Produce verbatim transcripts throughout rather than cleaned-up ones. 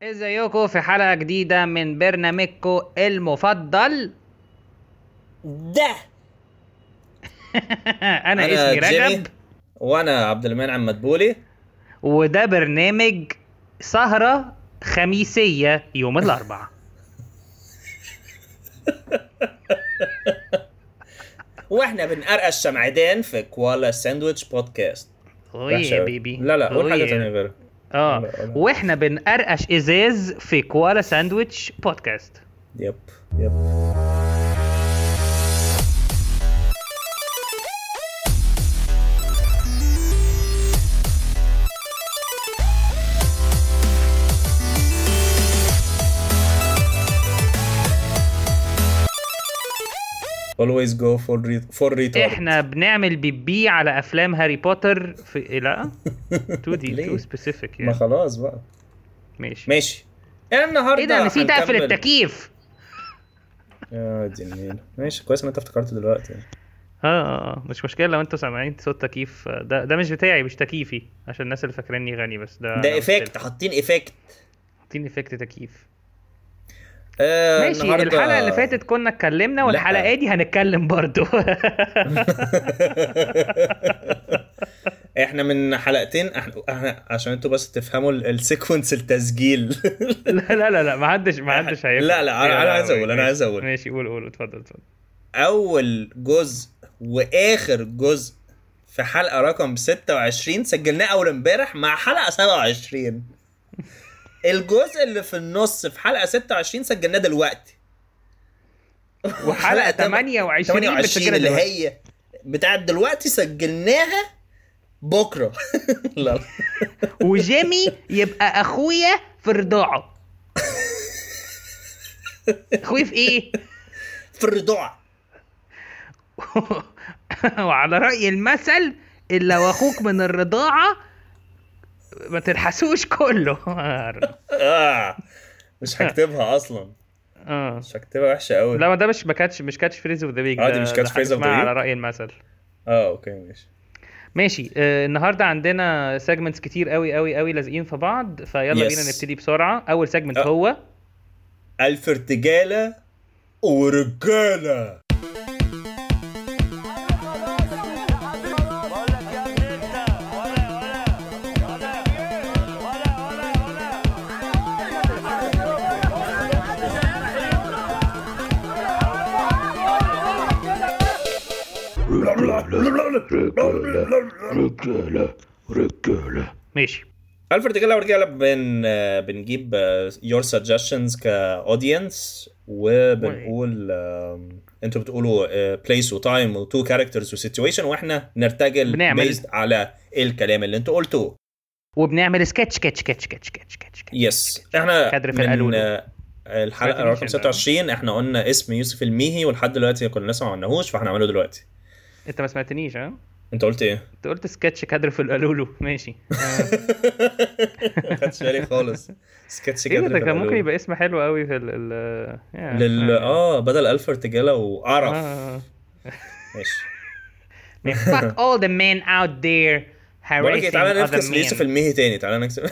ازيكم في حلقة جديدة من برنامجكم المفضل. ده انا انا اسمي جيمي رجب، وانا عبد المنعم مدبولي. وده برنامج سهرة خميسية يوم الاربعاء. واحنا بنقرقش شمعدان في كوالا ساندويتش بودكاست. اوه وحشه يا قوي. بيبي، لا لا قول اوه حاجه يا. تانية غيرها. اه ولا ولا واحنا بنقرقش ازاز في كوالا ساندويتش بودكاست. يب يب. always go for re for retard. احنا بنعمل بيبي على افلام هاري بوتر في إيه، لا تو دي تو ليه؟ سبيسيفيك ما يعني. خلاص بقى. ماشي. ماشي. النهارده ايه ده، نسيت اقفل هنكمل. التكييف. يا دي النيل. ماشي كويس ان انت افتكرت دلوقتي. اه اه آه، مش مشكله لو انتوا سامعين صوت تكييف. ده ده مش بتاعي، مش تكييفي، عشان الناس اللي فاكريني غني، بس ده ده انا قلت افكت، لكم. حاطين افكت. حاطين افكت تكييف. آه ماشي. النهارده الحلقه اللي فاتت كنا اتكلمنا، والحلقه لا. دي هنتكلم برضو. احنا من حلقتين احنا, احنا عشان انتوا بس تفهموا ال- السيكونس التسجيل. لا لا لا لا، ما حدش ما حدش هيفهم. لا لا انا أنا عايز اقول انا عايز اقول ماشي، قول قول، اتفضل اتفضل. اول جزء واخر جزء في حلقة رقم ستة وعشرين سجلناه اول امبارح مع حلقة سبعة وعشرين. الجزء اللي في النص في حلقة ستة وعشرين سجلناه دلوقتي. وحلقه تم- ثمانية وعشرين ثمانية وعشرين بتسجلها اللي دلوقتي. هي بتاعت دلوقتي سجلناها بكرة. لا لا. وجيمي يبقى اخويا في الرضاعه. اخويا في ايه؟ في الرضاعة. وعلى رأي المثل، اللي لو اخوك من الرضاعة ما تلحسوش كله. آه. مش هكتبها اصلا. اه مش هكتبها وحشة قوي. لا، ما ده مش ما كاتش مش كاتش فريز اوف ذا ويك. اه دي ده مش ده كاتش حاجة فريز اوف ذا اسمها على ويك. رأي المثل. اه اوكي ماشي. ماشي. آه النهارده عندنا سيجمنتس كتير قوي قوي قوي لازقين في بعض، فيلا Yes. بينا نبتدي بسرعة. اول سيجمنت آه. هو الف ارتجالة ورجالة. رجالة رجالة. ماشي. الف ارتجالة ورجالة بن بنجيب your suggestions كاودينس وبنقول آم، انتوا بتقولوا آه، place وتايم وتو كاركترز وسيتويشن واحنا نرتجل بنعمل- based على الكلام اللي انتوا قلتوه. وبنعمل سكتش كتش كتش كتش كتش كتش. يس احنا كادر في من القالولو. آه، الحلقة سمعتنيش رقم أنت. ستة وعشرين احنا قلنا اسم يوسف الميهي ولحد دلوقتي كنا لسه ما عملناهوش فاحنا هنعمله دلوقتي. انت ما سمعتنيش؟ ها انت قلت ايه؟ انت قلت سكتش كادر في القالولو. ماشي. آه. ما خدتش بالي خالص. سكتش ايه كده ده، في كان ممكن القالولو. يبقى اسم حلو قوي في ال ال يعني- لل يعني. اه بدل الف ارتجالة وقرف. آه. ماشي. Man, fuck all the men out there بقول لك harassing تعالى other نفكس ليوسف men. الميهي تاني. تعالى نكتب.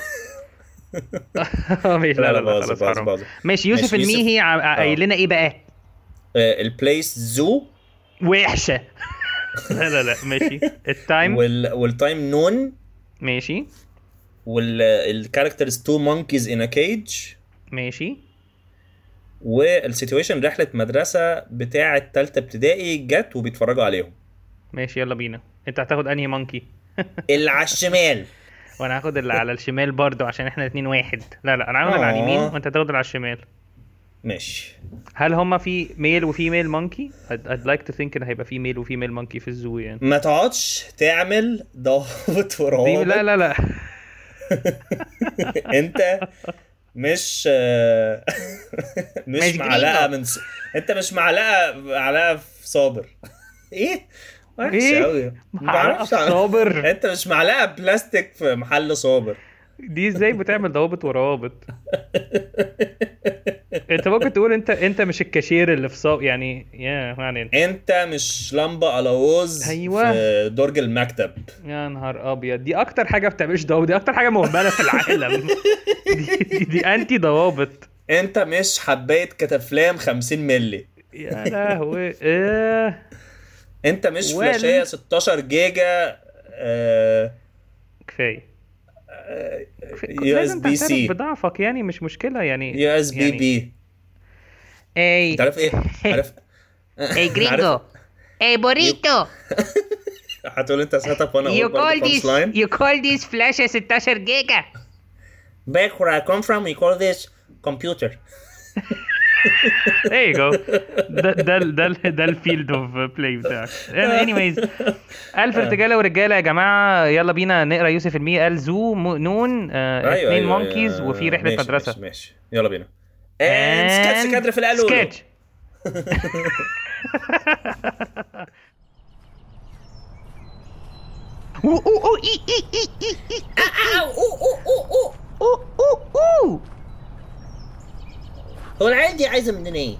ماشي. لا لا لا باظ خلاص باظ حرام. باظ. ماشي. يوسف ماشي، يوسف- الميهي ع- ع- آه. قايل لنا ايه بقى؟ البليس زو وحشه. لا لا لا. ماشي. التايم. وال والتايم نون ماشي والكاركترز تو مونكيز ان ا كيج ماشي. والسيتويشن رحلة مدرسة بتاعة تالتة ابتدائي جت وبيتفرجوا عليهم. ماشي يلا بينا. انت هتاخد انهي مونكي؟ اللي على الشمال. وانا هاخد اللي على الشمال برضو عشان احنا اتنين واحد. لا لا، انا هاخد اللي على آه. اليمين وانت هتاخد اللي على الشمال. ماشي. هل هما في ميل وفيميل مونكي؟ I'd, I'd like to think ان هيبقى في ميل وفيميل مونكي في الزو يعني. ما تقعدش تعمل ضابط دي ورابط. لا لا لا. انت مش آه، مش مش معلقه جريمة. من س... انت مش معلقه معلقه في صابر. ايه وحش إيه؟ قوي. معلقة في صابر؟ انت مش معلقه بلاستيك في محل صابر. دي ازاي بتعمل ضوابط وروابط؟ انت ممكن تقول انت انت مش الكاشير اللي في صو يعني يا ما علينا. انت مش لمبه الوز أيوة. في درج المكتب. يا نهار ابيض، دي اكتر حاجه ما بتعملش ضوابط، دي اكتر حاجه مهمله في العالم. دي, دي, دي انتي ضوابط. انت مش حبايه كتافلام خمسين مللي. يا لهوي. ايه انت مش وال- فلاشيه ستاشر جيجا آه، كفايه. يو اس لازم بي تعترف سي، بضعفك يعني، مش مشكله يعني. يو اس بي يعني بي. اي انت عارف ايه؟ عارف اي جرينجو اي بوريتو. هتقول انت سيت اب وانا You اقول برضه call بانش this لاين. you call this flash ستاشر جيجا. Back where I come from we call this computer. There you go. ده ده ده ده الفيلد اوف بلاي بتاعك. anyways الف رجاله ورجاله يا جماعه، يلا بينا نقرا يوسف المية قال زو مو- نون آه، ايوه اتنين ايوه مونكيز أيوة. وفي رحله ماشي مدرسه. ماشي, ماشي يلا بينا. and سكتش كادر في القلولو. سكتش. هو العيال دي عايزه مننا ايه؟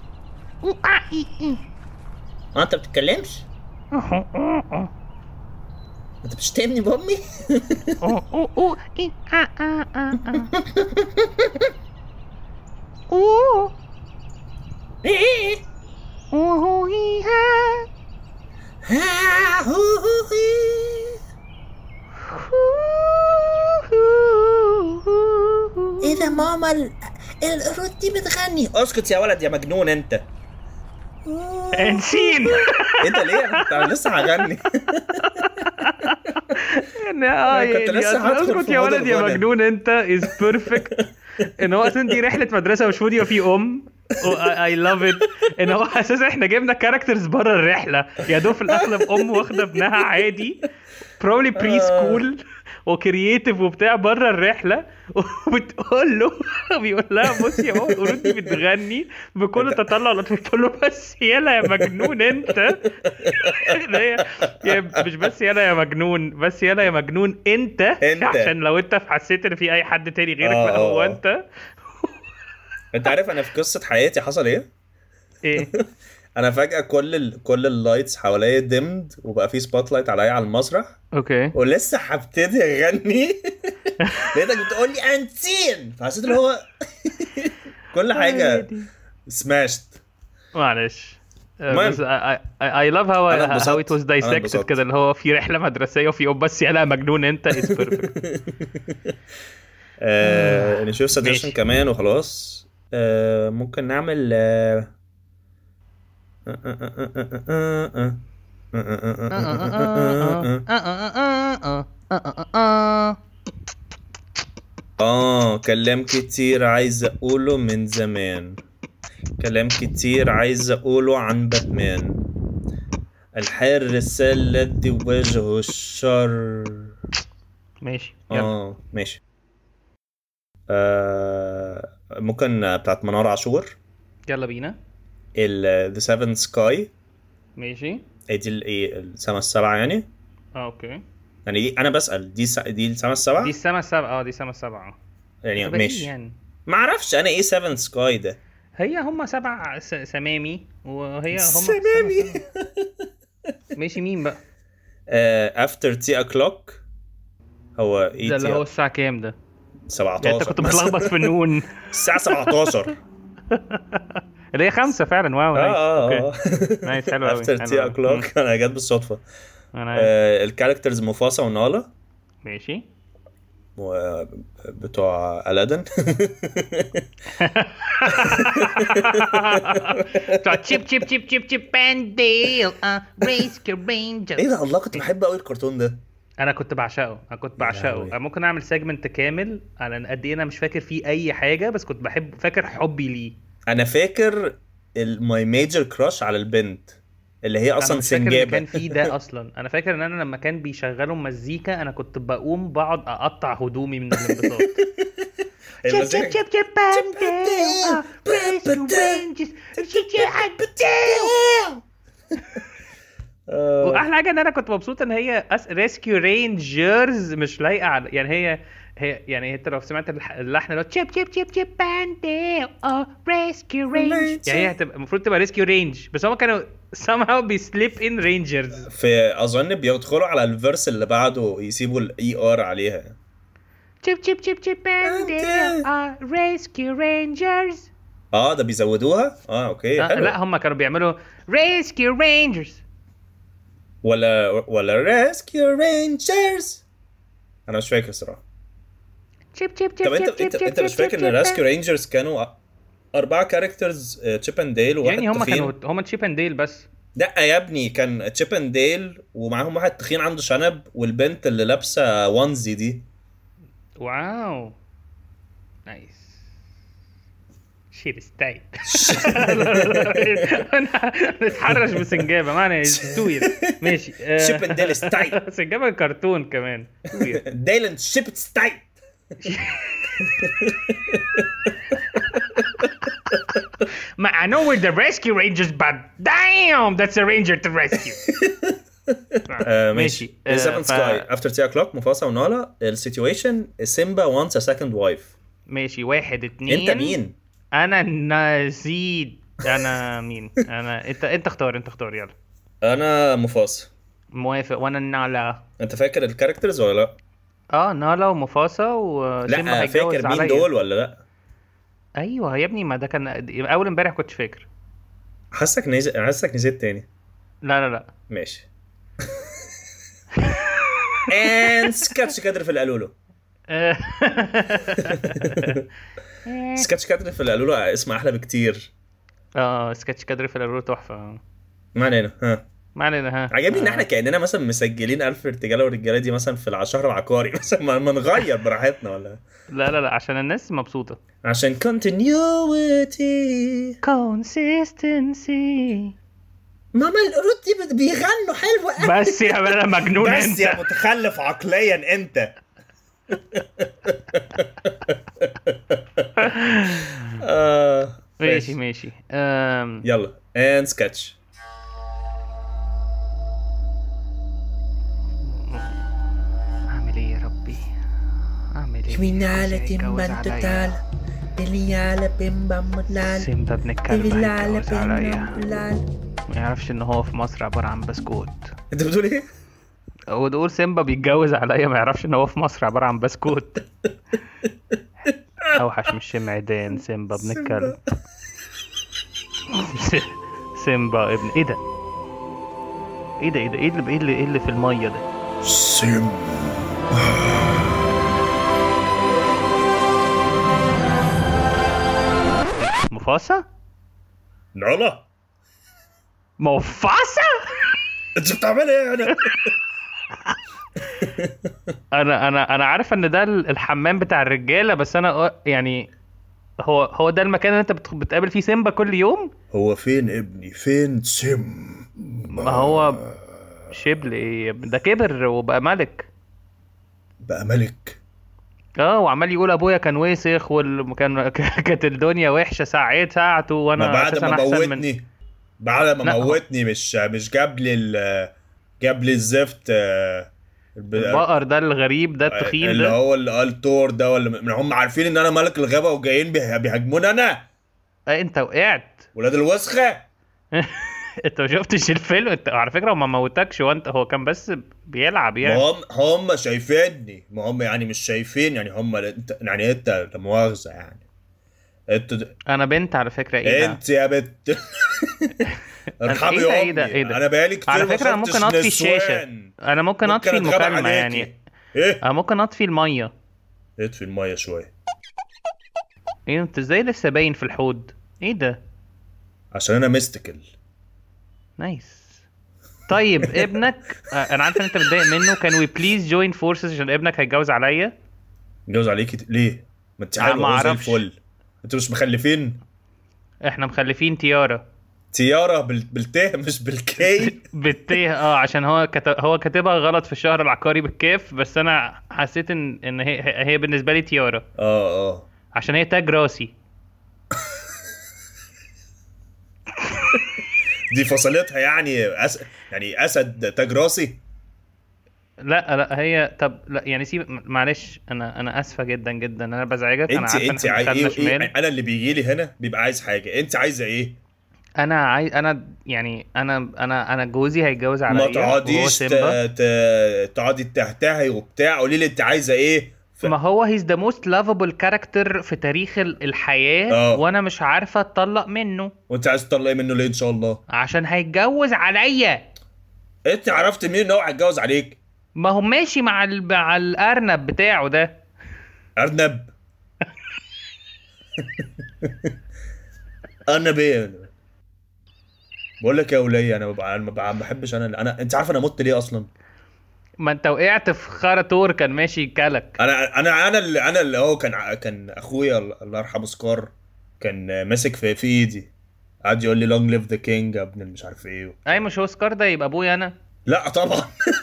اه انت بتتكلمش؟ انت بتشتمني بامي؟ ايه ها هو هو ايه ده ماما ال- القرود دي بتغني. اسكت يا ولد يا مجنون انت. انسين. ايه ده ليه؟ انا كنت لسه هغني. اه كنت يعني لسه هدخل اسكت في يا مود ولد يا الغنى. مجنون انت از بيرفكت. ان هو اصلا دي رحله مدرسه مش فاضيه في ام. اي لاف ات ان هو اساسا احنا جبنا كاركترز بره الرحله، يا دوب في الاغلب ام واخده ابنها عادي بروبلي بري سكول وكرييتيف وبتاع بره الرحله، وبتقول له بيقول لها بص يا ماما القرود دي بتغني بكل تطلع لطيف. بتقول له بس يلا يا مجنون انت. هي هي مش بس يلا يا مجنون، بس يلا يا مجنون انت, انت. عشان لو انت حسيت ان في اي حد تاني غيرك آه، بقى هو آه. انت. انت عارف انا في قصه حياتي حصل ايه؟ ايه انا فجاه كل ال... كل اللايتس حواليا ديمد وبقى في سبوت لايت عليا على المسرح اوكي ولسه هبتدي اغني. لقيتك بتقول لي انتين، فحسيت اللي هو كل حاجه سماشت. معلش. المهم. بس I, I, I love how, أنا how اتبسطت. it was أنا dissected اتبسطت. كده، اللي هو في رحلة مدرسية وفي يوم بس يلا مجنون انت is perfect. آه، نشوف سجشن ماشي. كمان وخلاص. آه، ممكن نعمل آه، اه كلام كتير عايز اقوله من زمان، كلام كتير عايز اقوله عن باتمان الحارس الذي وجهه الشر. ماشي يلا. اه ماشي. آه ممكن بتاعت منار عاشور يلا بينا. ال The Seven Sky. ماشي ايه دي ال- ايه السما السبعة يعني؟ اه اوكي. يعني دي انا بسأل دي س... دي السما السبعة دي السما السبعة. اه دي السما السبعة يعني. تبقى إيه ماشي يعني. ما اعرفش انا ايه Seven Sky ده. هي هم سبع س- سمامي وهي هم سمامي. ماشي مين بقى آه After Tea O'Clock. هو ايه ده اللي هو تي الساعة كام ده؟ سبعتاشر يعني انت كنت متلخبط في النون. الساعة سبعتاشر. اللي هي خمسة فعلا. واو اه نايس. اه اوكي نايس حلو قوي. After Tea O'Clock انا جت بالصدفة. انا آه الكاركترز مفاسا ونالا ماشي. وبتوع ألادن. بتوع تشيب تشيب تشيب تشيب تشيب بانديل ريس كرينجر. ايه ده الله كنت بحب قوي الكرتون ده. انا كنت بعشقه انا كنت يا بعشقه لهوي. أنا ممكن اعمل سيجمنت كامل على قد ايه انا مش فاكر فيه اي حاجه، بس كنت بحب فاكر حبي ليه. انا فاكر ماي ميجر كراش على البنت اللي هي انا اصلا مش فاكر اللي سنجابه. كان فيه ده اصلا. انا فاكر ان انا لما كان بيشغلوا مزيكا انا كنت بقوم بقعد اقطع هدومي من الانبساط. المزيكا- تشيب تشيب بانديل ريس كرينجر. آه، واحلى حاجه ان انا كنت مبسوط ان هي ريسكيو رينجرز مش لايقه على يعني هي هي يعني انت لو سمعت الح- اللحن اللي هو تشيب تشيب تشيب تشيب باندي او ريسكيو رينج، يعني هي هتبقى المفروض تبقى ريسكيو رينج، بس هم كانوا somehow بيسليب ان رينجرز. في اظن بيدخلوا على الفيرس اللي بعده يسيبوا الاي ار عليها. تشيب تشيب تشيب تشيب باندي او ريسكيو رينجرز. اه ده بيزودوها. اه اوكي آه حلو. لا هم كانوا بيعملوا ريسكيو رينجرز ولا ولا ريسكيو رينجرز، انا مش فاكر الصراحه. تشيب تشيب تشيب طب انت تشيب انت تشيب انت مش فاكر ان ريسكيو رينجرز كانوا اربعه كاركترز، تشيب اند ديل وواحد يعني هم تخين؟ كانوا هم تشيب اند ديل بس. لا يا ابني كان تشيب اند ديل ومعاهم واحد تخين عنده شنب والبنت اللي لابسه وانزي دي. واو نايس شير ستايل. نتحرش بسنجابه معنى ستوير ماشي. شيب اند ديل ستايل. سنجابه كرتون كمان. ديل اند شيب ستايل. I know we're the rescue rangers but damn that's a ranger to rescue. ماشي. seven sky after three o'clock مفاسا ونالا. السيتويشن سيمبا wants a second wife. ماشي واحد اتنين. انت مين؟ انا نزيد. انا مين؟ انا انت انت اختار انت اختار يلا. انا مفاسا. موافق. وانا نالا. انت فاكر الكاركترز ولا لا؟ اه نالا ومفاسا وسيمبا لا هيتجوز فاكر مين عليا. دول ولا لا؟ ايوه يا ابني ما ده كان اول امبارح كنتش فاكر. حاسك نزل حاسك نسيت تاني. لا لا لا ماشي. and سكتش كادر في القالولو. سكتش كادر في القالولو اسمه احلى بكتير. اه سكتش كادر في القالولو تحفه. ما علينا. ها ما علينا. ها عجبني ان احنا كاننا مثلا مسجلين الف ارتجاله والرجاله دي مثلا في الشهر العقاري مثلا ما نغير براحتنا ولا. لا لا لا عشان الناس مبسوطه. عشان continuity consistency. ماما القرود دي بيغنوا حلو قوي. بس يا بلا مجنون انت. بس يا متخلف عقليا انت. آه ماشي ماشي. أم... يلا and sketch. اعمل ايه يا ربي اعمل ايه؟ كمينالة تيمبان توتال بليالة بيمبان مدلال سيمبا ابن الكلب بليالة هيتجوز عليا. بيمبان مدلال. ما يعرفش ان هو في مصر عباره عن بسكوت. انت بتقول ايه؟ هو تقول سيمبا بيتجوز عليا ما يعرفش ان هو في مصر عباره عن بسكوت. اوحش من شمعدان سيمبا ابن الكلب. سيمبا ابن ايه ده ايه ده ايه ده ايه اللي ايه اللي, إيه اللي في الميه ده؟ سيمبا مفاسا؟ لا مفاسا؟ انت بتعمل ايه انا؟ انا انا انا عارف ان ده الحمام بتاع الرجاله، بس انا يعني هو هو ده المكان اللي انت بت- بتقابل فيه سيمبا كل يوم؟ هو فين ابني؟ فين سيم؟ ما هو شبل ايه يا ابني؟ ده كبر وبقى ملك. بقى ملك. اه وعمال يقول ابويا كان وسخ وكان كانت الدنيا وحشه ساعات ساعته وانا ما بعد أساساً ما أحسن موتني من... بعد ما لا، هو- موتني مش مش جاب لي ال- جاب لي الزفت. آه، الب- البقر ده الغريب ده التخين اللي ده. هو اللي قال تور ده، ولا من هم عارفين ان انا ملك الغابه وجايين بيه- بيهاجموني انا اه انت وقعت. ولاد الوسخه. انت ما شفتش الفيلم؟ انت على فكره هو ما موتكش، وانت هو كان بس بيلعب ما يعني. هم هم شايفيني، ما هم يعني مش شايفين، يعني هم انت يعني انت لا مؤاخذه يعني انت د- انا بنت على فكره. ايه ده؟ انت يا بت ارحمي ايه ده؟ ايه امي. ده؟ ايه ده؟ انا بقالي كتير على ما فكره انا شفتش ممكن اطفي الشاشه. نسوان. انا ممكن اطفي أتغاب المكالمه عليكي. يعني. ايه انا ممكن اطفي الميه. اطفي الميه شويه ايه انت ازاي لسه باين في الحوض؟ ايه ده؟ عشان انا ميستيكال. نايس. طيب ابنك آه، انا عارف ان انت متضايق منه. كان وي بليز جوين فورسز عشان ابنك هيتجوز عليا. اتجوز عليكي ت- ليه؟ ما انت آه، حلوه ما أهو زي أعرفش. الفل. انتوا مش مخلفين؟ احنا مخلفين تيارة. تيارة بال... بالته مش بالكي. بالتيه اه عشان هو كتب... هو كاتبها غلط في الشهر العقاري بالكاف، بس انا حسيت ان ان هي هي بالنسبه لي تيارة اه اه عشان هي تاج راسي. دي فصلتها يعني أس... يعني اسد تاج راسي. لا لا هي طب لا يعني سيب معلش، انا انا اسفه جدا جدا انا بزعجك، انا انت عارفه ان انت احنا عاي... دخلنا ايه ايه شمال. انا اللي بيجي لي هنا بيبقى عايز حاجه، انت عايزه ايه؟ انا عايز انا يعني انا انا انا جوزي هيتجوز ما عليا وهو تقعديش ت... سيمبا. ت... تقعدي تهتهي وبتاع، قولي لي انت عايزه ايه ف... ما هو he's the most lovable character في تاريخ ال- الحياة، اه وانا مش عارفة اتطلق منه وانت عايز تطلعي منه ليه ان شاء الله؟ عشان هيتجوز عليا. انت عرفت منين ان هو هيتجوز عليك؟ ما هو ماشي مع ال... مع الارنب بتاعه ده. ارنب. ارنب ايه؟ بقول لك يا وليه، انا ببقى ما ببقى- ما بحبش انا انا انت عارف انا مت ليه اصلا؟ ما انت وقعت في خرطور كان ماشي كلك. انا انا انا اللي انا اللي هو كان ع- كان اخويا الله يرحمه سكار، كان ماسك في في ايدي، قعد يقول لي لونج ليف ذا كينج يا ابن مش عارف ايه اي وبتاع. مش هو سكار ده يبقى ابويا انا؟ لا طبعا.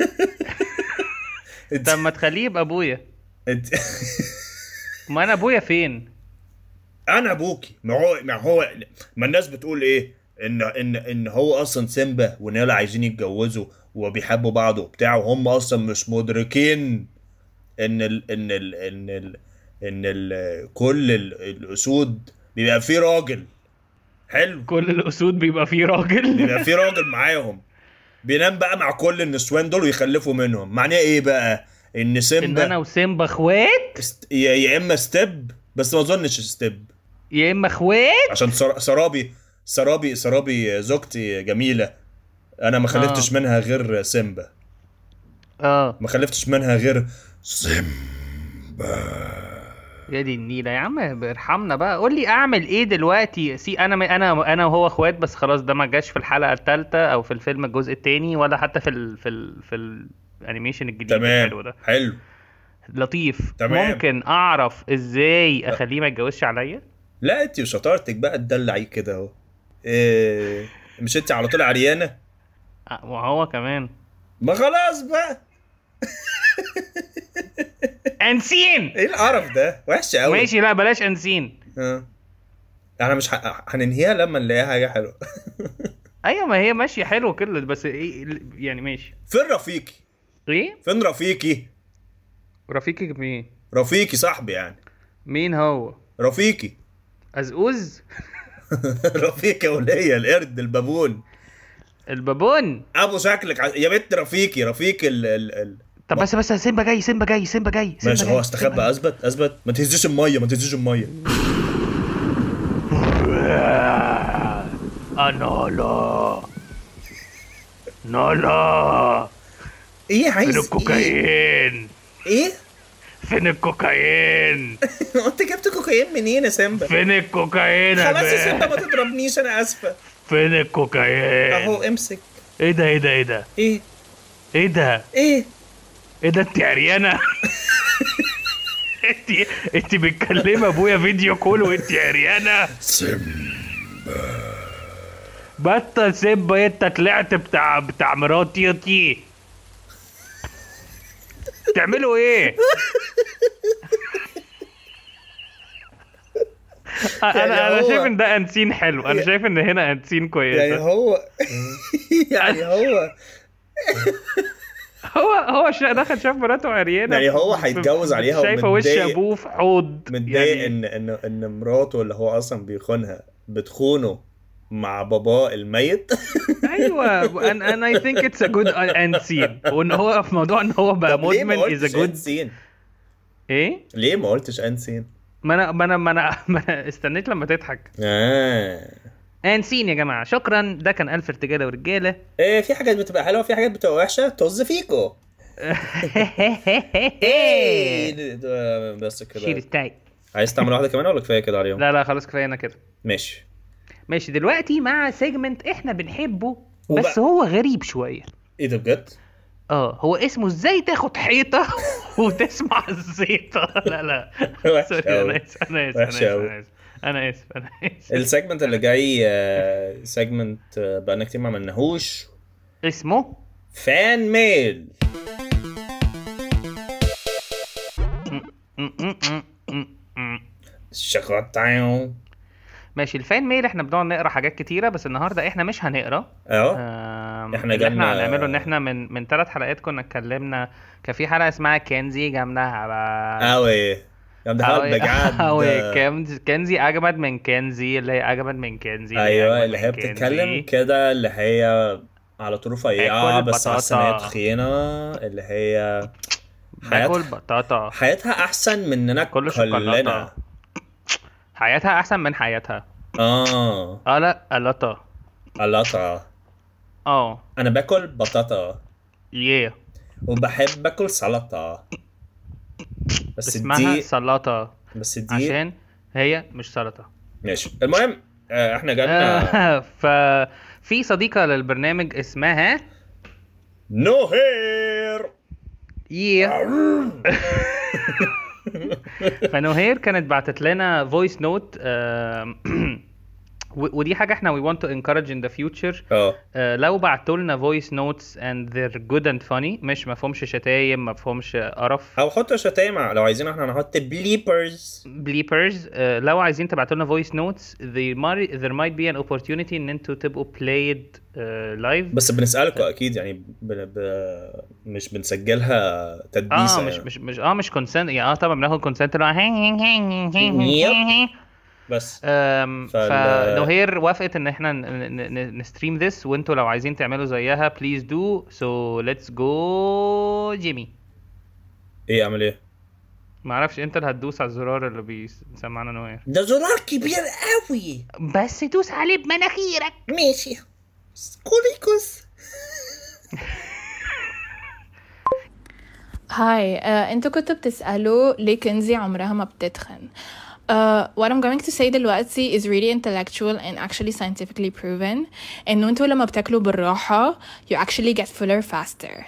انت طب ما تخليه يبقى ابويا. انت ما انا ابويا فين؟ انا ابوكي. ما هو ما هو ما الناس بتقول ايه، ان ان ان هو اصلا سيمبا ونالا عايزين يتجوزوا وبيحبوا بعض وبتاع، وهم اصلا مش مدركين ان ال ان ال ان ال ان ال كل ال الاسود بيبقى فيه راجل حلو، كل الاسود بيبقى فيه راجل. بيبقى فيه راجل معاهم بينام بقى مع كل النسوان دول ويخلفوا منهم. معناه ايه بقى؟ ان ان انا سيمبا وسيمبا اخوات، است... يا يا اما ستيب، بس ما اظنش ستيب، يا اما اخوات. عشان سر... سرابي سرابي سرابي زوجتي جميلة، انا ما خلفتش آه. منها غير سيمبا، اه ما خلفتش منها غير سيمبا. يا دي النيلة يا عم ارحمنا بقى، قول لي اعمل ايه دلوقتي. سي انا انا انا وهو اخوات، بس خلاص ده ما جاش في الحلقة الثالثة او في الفيلم الجزء الثاني، ولا حتى في ال في ال في الانيميشن الجديد الحلو تمام ده. حلو لطيف. تمام. ممكن اعرف ازاي اخليه ما يتجوزش عليا؟ لا انت وشطارتك بقى تدلعي كده اهو. إيه مش انت على طول عريانة؟ آه، وهو كمان ما خلاص بقى. انسين. ايه القرف ده وحش قوي. ماشي لا بلاش انسين. اه احنا مش ه... هننهيها لما نلاقيها حاجة حلوة. ايوه ما هي ماشية حلو كله، بس ايه يعني ماشي. فين رفيقي؟ ايه فين رفيقي؟ رفيقك مين؟ رفيقي صاحبي يعني. مين هو؟ رفيقي. ازقوز. رفيقي وليا القرد البابون البابون. ابو شكلك ع... يا بنت رفيقي رفيقي ال ال ال طب بس بس سيمبا جاي سيمبا جاي سيمبا جاي سيمبا ماشي جاي. هو استخبى. اثبت اثبت ما تهزيش الميه ما تهزيش الميه. نولا نولا ايه عايز فين الكوكايين؟ ايه؟ فين الكوكايين؟ انت جبت كوكايين منين يا سيمبا؟ فين الكوكايين؟ خلاص يا سيمبا ما تضربنيش انا اسفه. فين الكوكايين؟ اهو امسك. ايه ده ايه ده ايه ده ايه ايه ده ايه ايه ده انت عريانه؟ انت انت بتكلمي ابويا فيديو كول وانت عريانه؟ سيمبا بطل سيمبا، انت طلعت بتاع بتاع مراتي تي. تعملوا ايه؟ انا يعني انا هو- شايف ان ده انسين حلو، انا يعني- شايف ان هنا انسين كويسه. يعني هو يعني هو هو هو شا... دخل شاف مراته عريانه، يعني هو هيتجوز عليها شايفه وش ومتضايق- ابوه في حوض متضايق يعني. ان ان ان مراته اللي هو اصلا بيخونها بتخونه مع باباه الميت. ايوه انا انا اي ثينك اتس ا جود اند سين، وان هو في موضوع ان هو بقى طب ليه ما مدمن از ا قلتش جود. end scene؟ ايه؟ ليه ما قلتش end scene؟ ما انا ما انا ما انا ما أنا استنيت لما تضحك. اه اند سين يا جماعه، شكرا. ده كان الف ارتجاله ورجاله. ايه في حاجات بتبقى حلوه في حاجات بتبقى وحشه، طز فيكو. ايه بس شيل كده. التاي. عايز تعمل واحده كمان ولا كفايه كده عليهم؟ لا لا خلاص كفايه انا كده. ماشي. ماشي دلوقتي مع سيجمنت احنا بنحبه وبقى- بس هو غريب شويه. ايه ده بجد؟ اه هو اسمه ازاي تاخد حيطه وتسمع الزيطه. لا لا وحش سوري أوي. انا اسف انا اسف وحش انا أوي. اسف انا اسف انا اسف. السيجمنت اللي جاي آه، سيجمنت آه، بقالنا كتير ما عملناهوش. اسمه فان ميل. شغلتايو. ماشي. الفان ميل احنا بنقعد نقرا حاجات كتيره، بس النهارده احنا مش هنقرا. اه آم، احنا اللي احنا جالنا- هنعمله ان احنا من من ثلاث حلقات كنا اتكلمنا. كان في حلقه اسمها كنزي جامدها بقى قوي جامد أوي بجد. أوي كنز كنزي أجمد من كنزي اللي هي أجمد من كنزي ايوه أجمد اللي هي من بتتكلم كنزي. كده، اللي هي على طول رفيعة باكل بس حاسة ان هي بطاطا. تخينة، اللي هي باكل حياتها بطاطا حياتها احسن مننا كل كلنا. شوكولاتة. حياتها أحسن من حياتها. اه اه لا قلطة. قلاطة. اه انا باكل بطاطا يه وبحب باكل سلطة، بس اسمها دي سلطة بس دي عشان هي مش سلطة. ماشي. المهم آه، احنا جالنا ففي صديقة للبرنامج اسمها نو هير. يه. فنوهير كانت بعتت لنا فويس نوت، ودي حاجة احنا we want to encourage in the future. اه آه، لو بعتوا لنا voice notes and they're good and funny، مش مفهومش شتايم مفهومش قرف او حط شتايم لو عايزين، احنا هنحط بليبرز. bleepers. آه، لو عايزين تبعتوا لنا voice notes there might, there might be an opportunity ان انتوا تبقوا played uh, live. بس بنسألكم اكيد يعني ب... ب... مش بنسجلها تدبيسة اه مش يعني. مش مش اه مش consent يعني. اه طبعا بناخد consent اللي هو بس أم، فال- فنوهير وافقت ان احنا نستريم ذس، وانتوا لو عايزين تعملوا زيها بليز دو سو. ليتس جو جيمي. ايه اعمل ايه؟ ما اعرفش، انت اللي هتدوس على الزرار اللي بيسمعنا نوهير. ده زرار كبير قوي. بس دوس عليه بمناخيرك. ماشي كوليكوس. هاي uh, انتوا كنتوا بتسألوا ليه كنزي عمرها ما بتتخن. Uh, what I'm going to say دلوقتي is really intellectual and actually scientifically proven. انه انتوا لما بتاكلوا بالراحة you actually get fuller faster.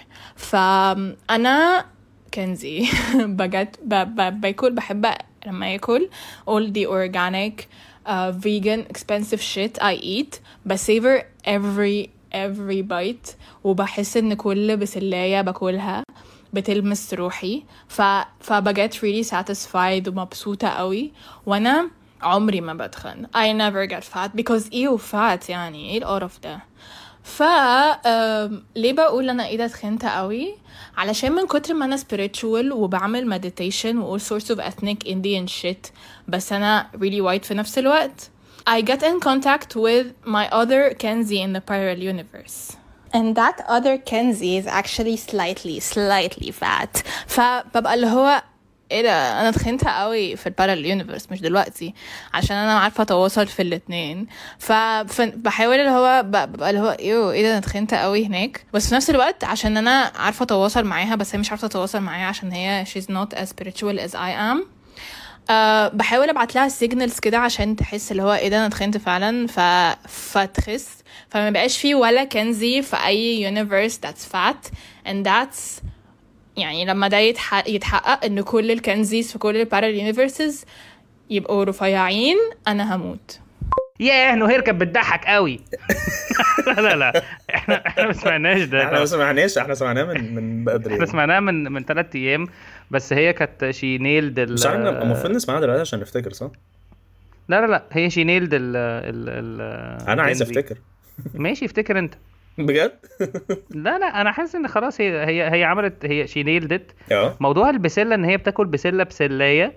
فأنا كنزي بجد ب- ب- باكل بحب لما ياكل all the organic uh, vegan expensive shit I eat بسavor every every bite وبحس ان كل بسلاية باكلها بتلمس روحي. ف فبجت really satisfied ومبسوطة قوي. وانا عمري ما بتخن. I never get fat because ايه fat يعني ايه القرف ده. ف um, ليه بقول انا ايه ده تخنت قوي؟ علشان من كتر ما انا spiritual وبعمل meditation و all sorts of ethnic Indian shit بس انا really white في نفس الوقت. I get in contact with my other Kenzie in the parallel universe. And that other Kenzie is actually slightly slightly fat. فببقى اللي هو ايه ده انا تخنت قوي في البارالل يونيفرس مش دلوقتي عشان انا عارفه اتواصل في الاثنين. فبحاول اللي هو ببقى اللي هو ايه ايه ده انا تخنت قوي هناك بس في نفس الوقت عشان انا عارفه اتواصل معاها بس هي مش عارفه تتواصل معايا عشان هي she's not as spiritual as I am. أه بحاول ابعت لها سيجنالز كده عشان تحس اللي هو ايه ده انا تخنت فعلا ف... فتخس. فما بقاش فيه ولا كنزي في اي universe that's fat and that's يعني لما ده يتحقق, يتحقق ان كل الكنزيز في كل البارال يونيفرسز يبقوا رفيعين انا هموت. ياه نوهير كانت بتضحك قوي. لا لا لا احنا احنا ما سمعناش ده. احنا ما سمعناش، احنا سمعناه من من بدري. احنا سمعناه من من ثلاث ايام بس هي كانت شي نيلد ال مش عارف المفروض نسمعها دلوقتي عشان نفتكر صح؟ لا لا لا هي شي نيلد ال ال ال انا عايز كنزي. افتكر. ماشي افتكر انت. بجد؟ لا لا انا حاسس ان خلاص هي هي هي عملت هي شي نيلد اه موضوع البسله ان هي بتاكل بسله بسلايه.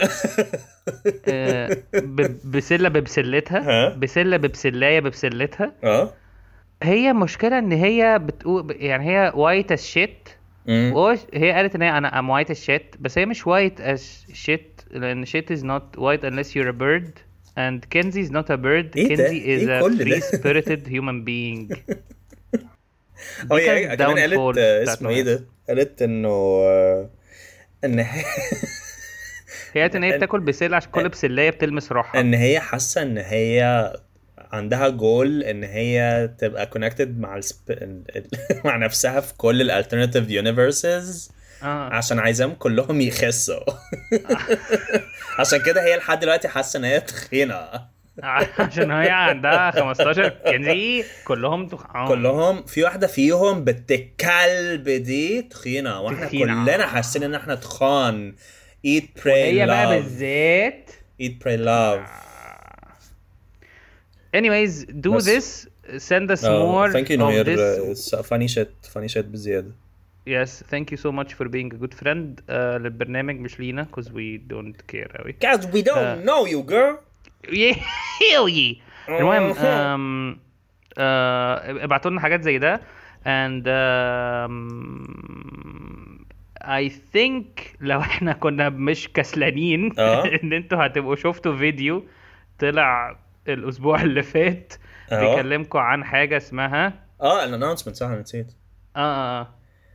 آه، ب- بسله ببسلتها ها؟ بسله ببسلايه ببسلتها. اه هي مشكله ان هي بتقول يعني هي وايت از شيت. أمم. هي قالت ان هي انا ام وايت از شيت بس هي مش وايت از شيت لان شيت از نوت وايت unless you're a bird and Kenzie is not a bird. إيه ده؟ Kenzie is إيه a كل ده؟ free spirited human being. اه دي هي كانت كمان downfall قالت آه، بتاعت اسمه ايه نوهير. ده؟ قالت انه آه، ان هي هي قالت ان هي بتاكل بسله عشان كل بسلايه بتلمس روحها. ان هي حاسه ان هي عندها جول ان هي تبقى connected مع السب... ال- ال- مع نفسها في كل ال alternative universes اه عشان عايزاهم كلهم يخسوا. عشان كده هي لحد دلوقتي حاسه ان هي تخينه. عشان هي عندها خمستاشر كنزي كلهم تخ... كلهم في واحده فيهم بتكلب دي تخينه واحنا تخينة. كلنا حاسين ان احنا تخان. eat pray هي بقى love بالذات. eat pray love. anyways do بس. this send us اه more ثانك يو of نوير. this. فاني شات فاني شات بزياده. Yes, thank you so much for being a good friend uh, للبرنامج مش لينا cause we don't care أوي. Guys, we don't Uh, know you girl. Yeah, hell yeah. المهم um, uh, ابعتوا لنا حاجات زي ده and um, I think لو احنا كنا مش كسلانين اه. ان انتوا هتبقوا شفتوا فيديو طلع الاسبوع اللي فات اه. بيكلمكم عن حاجة اسمها اه الانونسمنت صح انا نسيت. اه اه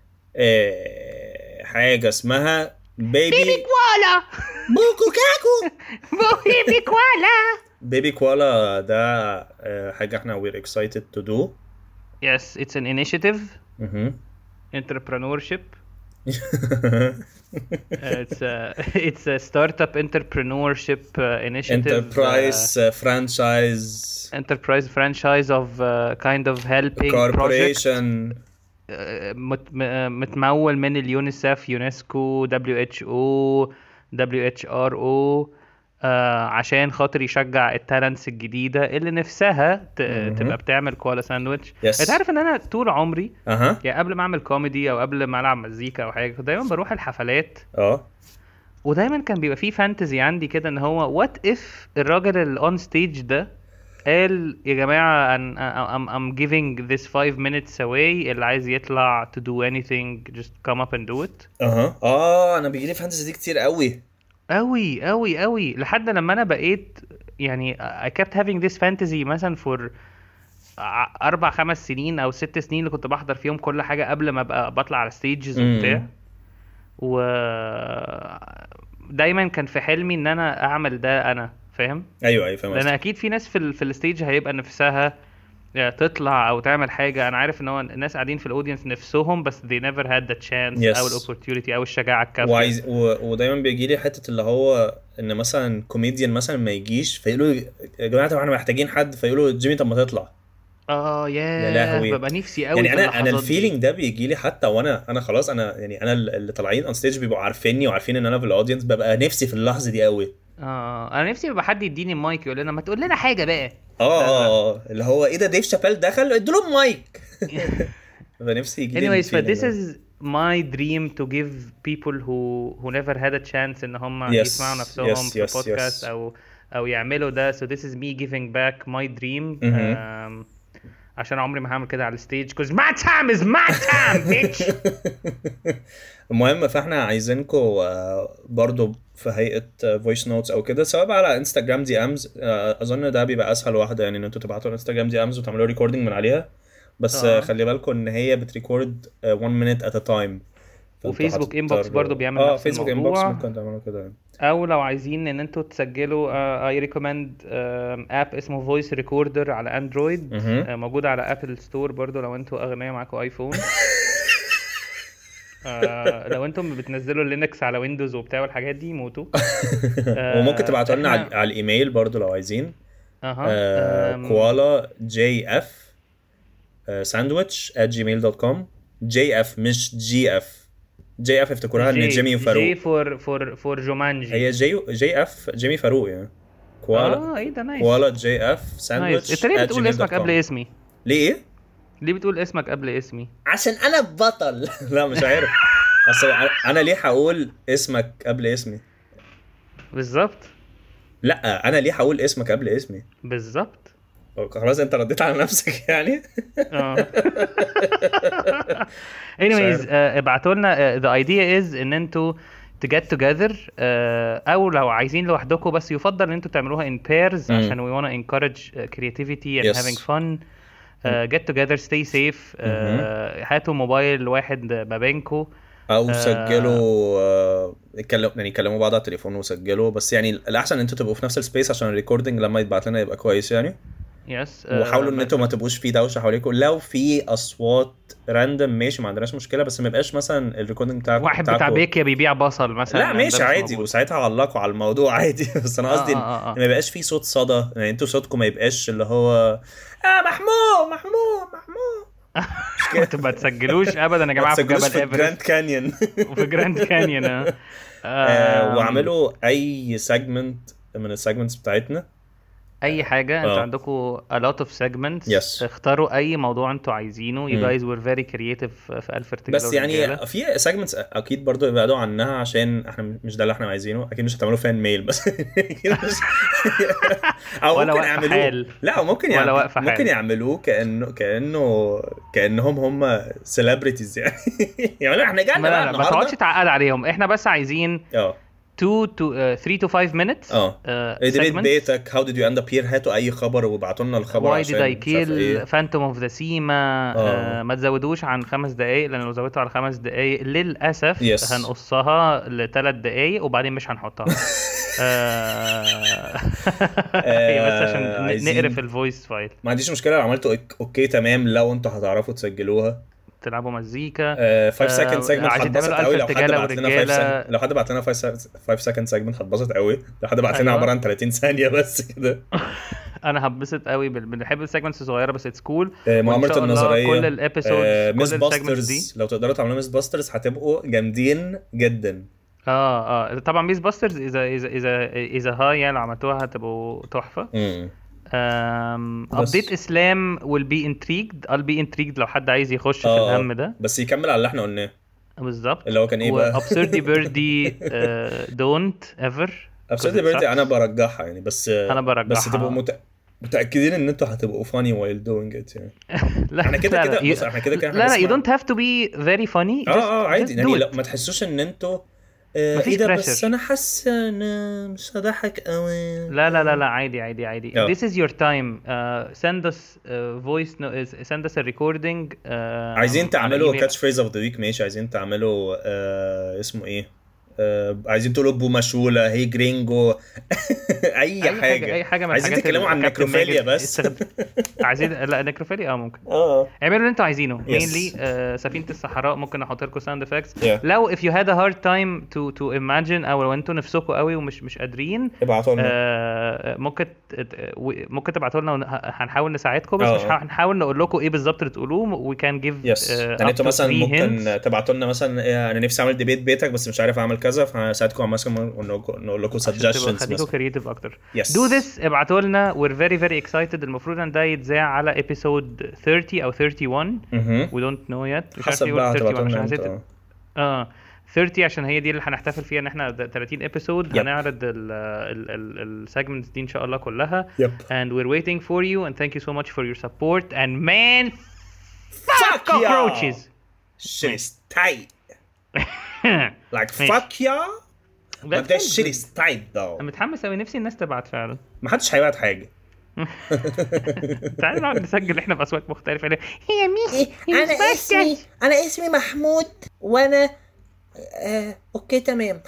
إيه حاجه اسمها بيبي بيبي كوالا بوكو كاكو. بيبي كوالا. بيبي كوالا ده آه، حاجه احنا we're excited to do. Yes, it's an initiative, اها entrepreneurship. Uh, it's a it's a startup entrepreneurship uh, initiative. enterprise uh, uh, franchise enterprise franchise of uh, kind of helping project corporation. uh, مت, م- متمول من اليونيسف يونسكو دبليو اتش او دبليو اتش ار او عشان خاطر يشجع التالنتس الجديدة اللي نفسها ت- مهم. تبقى بتعمل كوالا ساندويتش. Yes. انت عارف ان انا طول عمري اها يعني قبل ما اعمل كوميدي او قبل ما العب مزيكا او حاجة كنت دايما بروح الحفلات اه ودايما كان بيبقى فيه فانتزي عندي كده ان هو وات اف الراجل اللي اون ستيج ده قال يا جماعة I'm, I'm, I'm giving this five minutes away اللي عايز يطلع to do anything just come up and do it. اها اه انا بيجي لي فانتسي دي كتير قوي. قوي قوي قوي لحد لما انا بقيت يعني I kept having this fantasy مثلا for ع- اربع خمس سنين او ست سنين اللي كنت بحضر فيهم كل حاجة قبل ما ابقى بطلع على ستيجز مم. وبتاع و دايما كان في حلمي ان انا اعمل ده انا فاهم. ايوه ايوه فاهم لان قصدك. اكيد في ناس في ال في الستيج هيبقى نفسها تطلع او تعمل حاجه. انا عارف ان هو الناس قاعدين في الاودينس نفسهم بس they never had the chance Yes. او الاوبورتيونيتي او الشجاعه الكافيه. وعايز و... ودايما بيجي لي حته اللي هو ان مثلا كوميديان مثلا ما يجيش فيقولوا يا جماعه طب احنا محتاجين حد فيقولوا جيمي طب ما تطلع. اه يا يا لهوي. ببقى نفسي قوي يعني في انا انا اللحظات دي. الفيلينج ده بيجي لي حتى وانا انا خلاص انا يعني انا اللي طالعين اون ستيج بيبقوا عارفيني وعارفين ان انا في الاودينس ببقى نفسي في اللحظه دي قوي. اه انا نفسي يبقى حد يديني المايك يقول لنا ما تقول لنا حاجه بقى. اه اه اه اللي هو ايه ده ديف شابيل دخل ادوا له مايك. ببقى نفسي يجي لي anyways but this is my dream to give people who who never had a chance ان هم Yes, يسمعوا نفسهم yes, في yes, بودكاست yes. او او يعملوا ده. so this is me giving back my dream. مهم. um, عشان عمري ما هعمل كده على الستيج cause my time is my time bitch. المهم فاحنا عايزينكم برضو في هيئه فويس نوتس او كده سواء على انستغرام دي امز. اظن ده بيبقى اسهل واحده يعني ان انتوا تبعتوا انستغرام دي امز وتعملوا ريكوردنج من عليها بس آه. خلي بالكم ان هي بتريكورد one minute at a time. وفيسبوك انبوكس برضو بيعمل اه نفس فيسبوك انبوكس الموضوع. ممكن تعملوا كده. او لو عايزين ان انتوا تسجلوا اي ريكومند اب اسمه فويس ريكوردر على اندرويد. مهم. آه، موجود على ابل ستور برضو لو انتوا اغنياء معاكم ايفون. آه، لو انتم بتنزلوا لينكس على ويندوز وبتاع والحاجات دي موتوا. آه، وممكن تبعتوا لنا احنا- على, على الايميل برضو لو عايزين. اها آم، كوالا جي اف ساندويتش at gmail dot com. جي اف مش جي اف. جي اف افتكروها ان جي- جيمي جي وفاروق. فور فور فور جومانجي. هي جي جي اف جيمي فاروق يعني. كوالا اه ايه ده نايس. كوالا جي اف نايس. ساندويتش انت ليه at بتقول gmail اسمك dot قبل com. اسمي؟ ليه ايه؟ ليه بتقول اسمك قبل اسمي؟ عشان انا بطل. لا مش عارف. اصل انا ليه هقول اسمك قبل اسمي؟ بالظبط لا انا ليه هقول اسمك قبل اسمي؟ بالظبط. خلاص انت رديت على نفسك يعني. اه anyways آه، ابعتوا لنا. آه، the idea is ان انتوا to get together آه، او لو عايزين لوحدكم بس يفضل ان انتوا تعملوها in pairs مم. عشان we wanna encourage uh, creativity and Yes. having fun. آه، get together stay safe. آه، هاتوا موبايل واحد ما بينكم او آه. سجلوا آه، اتكلموا يعني كلموا بعض على التليفون وسجلوا بس يعني الاحسن ان انتوا تبقوا في نفس السبيس عشان الريكوردنج لما يتبعت لنا يبقى كويس يعني. يس وحاولوا ان انتوا ما تبقوش في دوشه حواليكم. لو في اصوات راندوم ماشي ما عندناش مشكله بس ما يبقاش مثلا الريكوردنج بتاعكم واحد بتاع بيكيا بيبيع بصل مثلا. لا ده ماشي مش عادي موجود. وساعتها علقوا على الموضوع عادي. بس انا قصدي آه، آه، آه. ما يبقاش في صوت صدى يعني انتوا صوتكم ما يبقاش اللي هو اه محمود محمود محمود. ما تبقى تسجلوش ابدا يا جماعه في تسجلوش جبل في جراند ايفرست كانيون. وفي جراند كانيون. آه، واعملوا اي سيجمنت من السيجمنتس بتاعتنا اي حاجه انتوا آه. عندكم a lot of segments. Yes. اختاروا اي موضوع انتوا عايزينه. you مم. guys were very creative في الف ارتجال بس يعني في سيجمنتس اكيد برضو يبعدوا عنها عشان احنا مش ده اللي احنا عايزينه. اكيد مش هتعملوا فان ميل بس أكيد مش... او ولا ممكن وقف يعملوه حال. لا ممكن ولا يعمل... وقف حال. ممكن يعملوه كانه كانه كانهم هم سيلبرتيز يعني. يعني احنا جانا ما, بقى لا لا ما تقعدش النهارده تعقد عليهم. احنا بس عايزين اه two to uh, three to five minutes اه uh, ايه بيت segments. بيتك how did you end up here. هاتوا اي خبر وابعتوا لنا الخبر Why عشان did I مش عارف kill ايه. Phantom of the Seema. آه. uh, ما تزودوش عن خمس دقايق لان لو زودتوا على خمس دقايق للاسف Yes. هنقصها لثلاث دقايق وبعدين مش هنحطها. آه، هي بس عشان ن- عايزين- نقرف الفويس فايل. ما عنديش مشكله لو عملتوا إك- اوكي تمام لو انتوا هتعرفوا تسجلوها. تلعبوا مزيكا. خمسة سكند سيجمنت عايزين هتبسط تعملوا قوي ألف لو حد رجالة بعت لنا ورجالة. خمسة لو حد بعت لنا خمسة سكند سيجمنت هتبسط قوي. لو حد بعت لنا أيوة. عباره عن ثلاثين ثانيه بس كده. انا هبسط قوي بال- بنحب السيجمنتس الصغيره بس اتس كول. آه، مؤامره النظريه كل الابيسودز ميس كل السيجمنتس دي. باسترز لو تقدروا تعملوا ميس باسترز هتبقوا جامدين جدا. اه اه طبعا ميس باسترز اذا اذا اذا اذا هاي يعني لو عملتوها هتبقوا تحفه. امم um, بس. update اسلام will be intrigued. I'll be intrigued لو حد عايز يخش في آه، الهم ده. بس يكمل على اللي احنا قلناه بالظبط. اللي هو كان ايه بقى. absurdy birdie uh, don't ever. ابسولوت Because it بيرتي sucks. انا برجحها يعني بس أنا برجحها. بس تبقوا مت... متاكدين ان انتوا هتبقوا funny while doing it يعني. لا احنا كده لا كده لا. بص احنا كده كده لا لا you هنسمع- don't have to be very funny. اه Just- اه عادي just يعني do لا it. ما تحسوش ان انتوا آه مفيش ايه ده بس pressure. انا حاسه انا مش هضحك قوي. لا لا لا لا عادي عادي عادي. آه. This is your time. Uh, send us uh, voice no- send us a recording. Uh, عايزين على تعملوا إيميل. كاتش فريز اوف ذا ويك ماشي. عايزين تعملوا آه اسمه ايه آه عايزين تقولوا بو مشوله هي جرينجو. اي اي حاجه اي حاجه من عايزين الحاجات تتكلموا عن اللي كابتن نيكروفيليا ماجد بس. استخد- عايزين لا نيكروفيليا اه ممكن. اه اعملوا اللي انتوا عايزينه. Yes. mainly uh, سفينة الصحراء ممكن احط لكم ساوند افكتس. Yeah. لو if you had a hard time to to imagine او لو انتوا نفسكم قوي ومش مش قادرين ابعتوا لنا آه، ممكن ت- ت- و- ممكن تبعتوا لنا ون- ه- هنحاول نساعدكم بس آه، مش آه. ه- هنحاول نقول لكم ايه بالظبط اللي تقولوه. we can give يس uh, يعني up انتوا to مثلا three ممكن hints. تبعتوا لنا مثلا إيه، انا نفسي اعمل ديبيت بيتك بس مش عارف اعمل كذا فهساعدكم مثلا ونقول لكم عشان تبقوا suggestions خليكم مثلا. كرييتيف اكتر. Yes. do this ابعتوا لنا. we're very very excited. المفروض ان ده يتذاع على episode thirty او thirty-one. اها we don't know yet. مش عارف حسب ليه بقى قلت هتبعتوا thirty-one لنا عشان انتوا. حسيت اه thirty عشان هي دي اللي هنحتفل فيها ان احنا د- thirteen episode. Yep. هنعرض ال segments دي ان شاء الله كلها. يب and we're waiting for you and thank you so much for your support and man Fuck fuck yeah. cockroaches. shit is tight like ماشي. fuck yeah but That that sounds shit good. is tight though. انا متحمس قوي نفسي الناس تبعت فعلا. محدش هيبعت حاجه. تعالوا نقعد نسجل احنا باصوات مختلفه. هي ميس انا اسمي انا اسمي محمود وانا آه، اوكي تمام.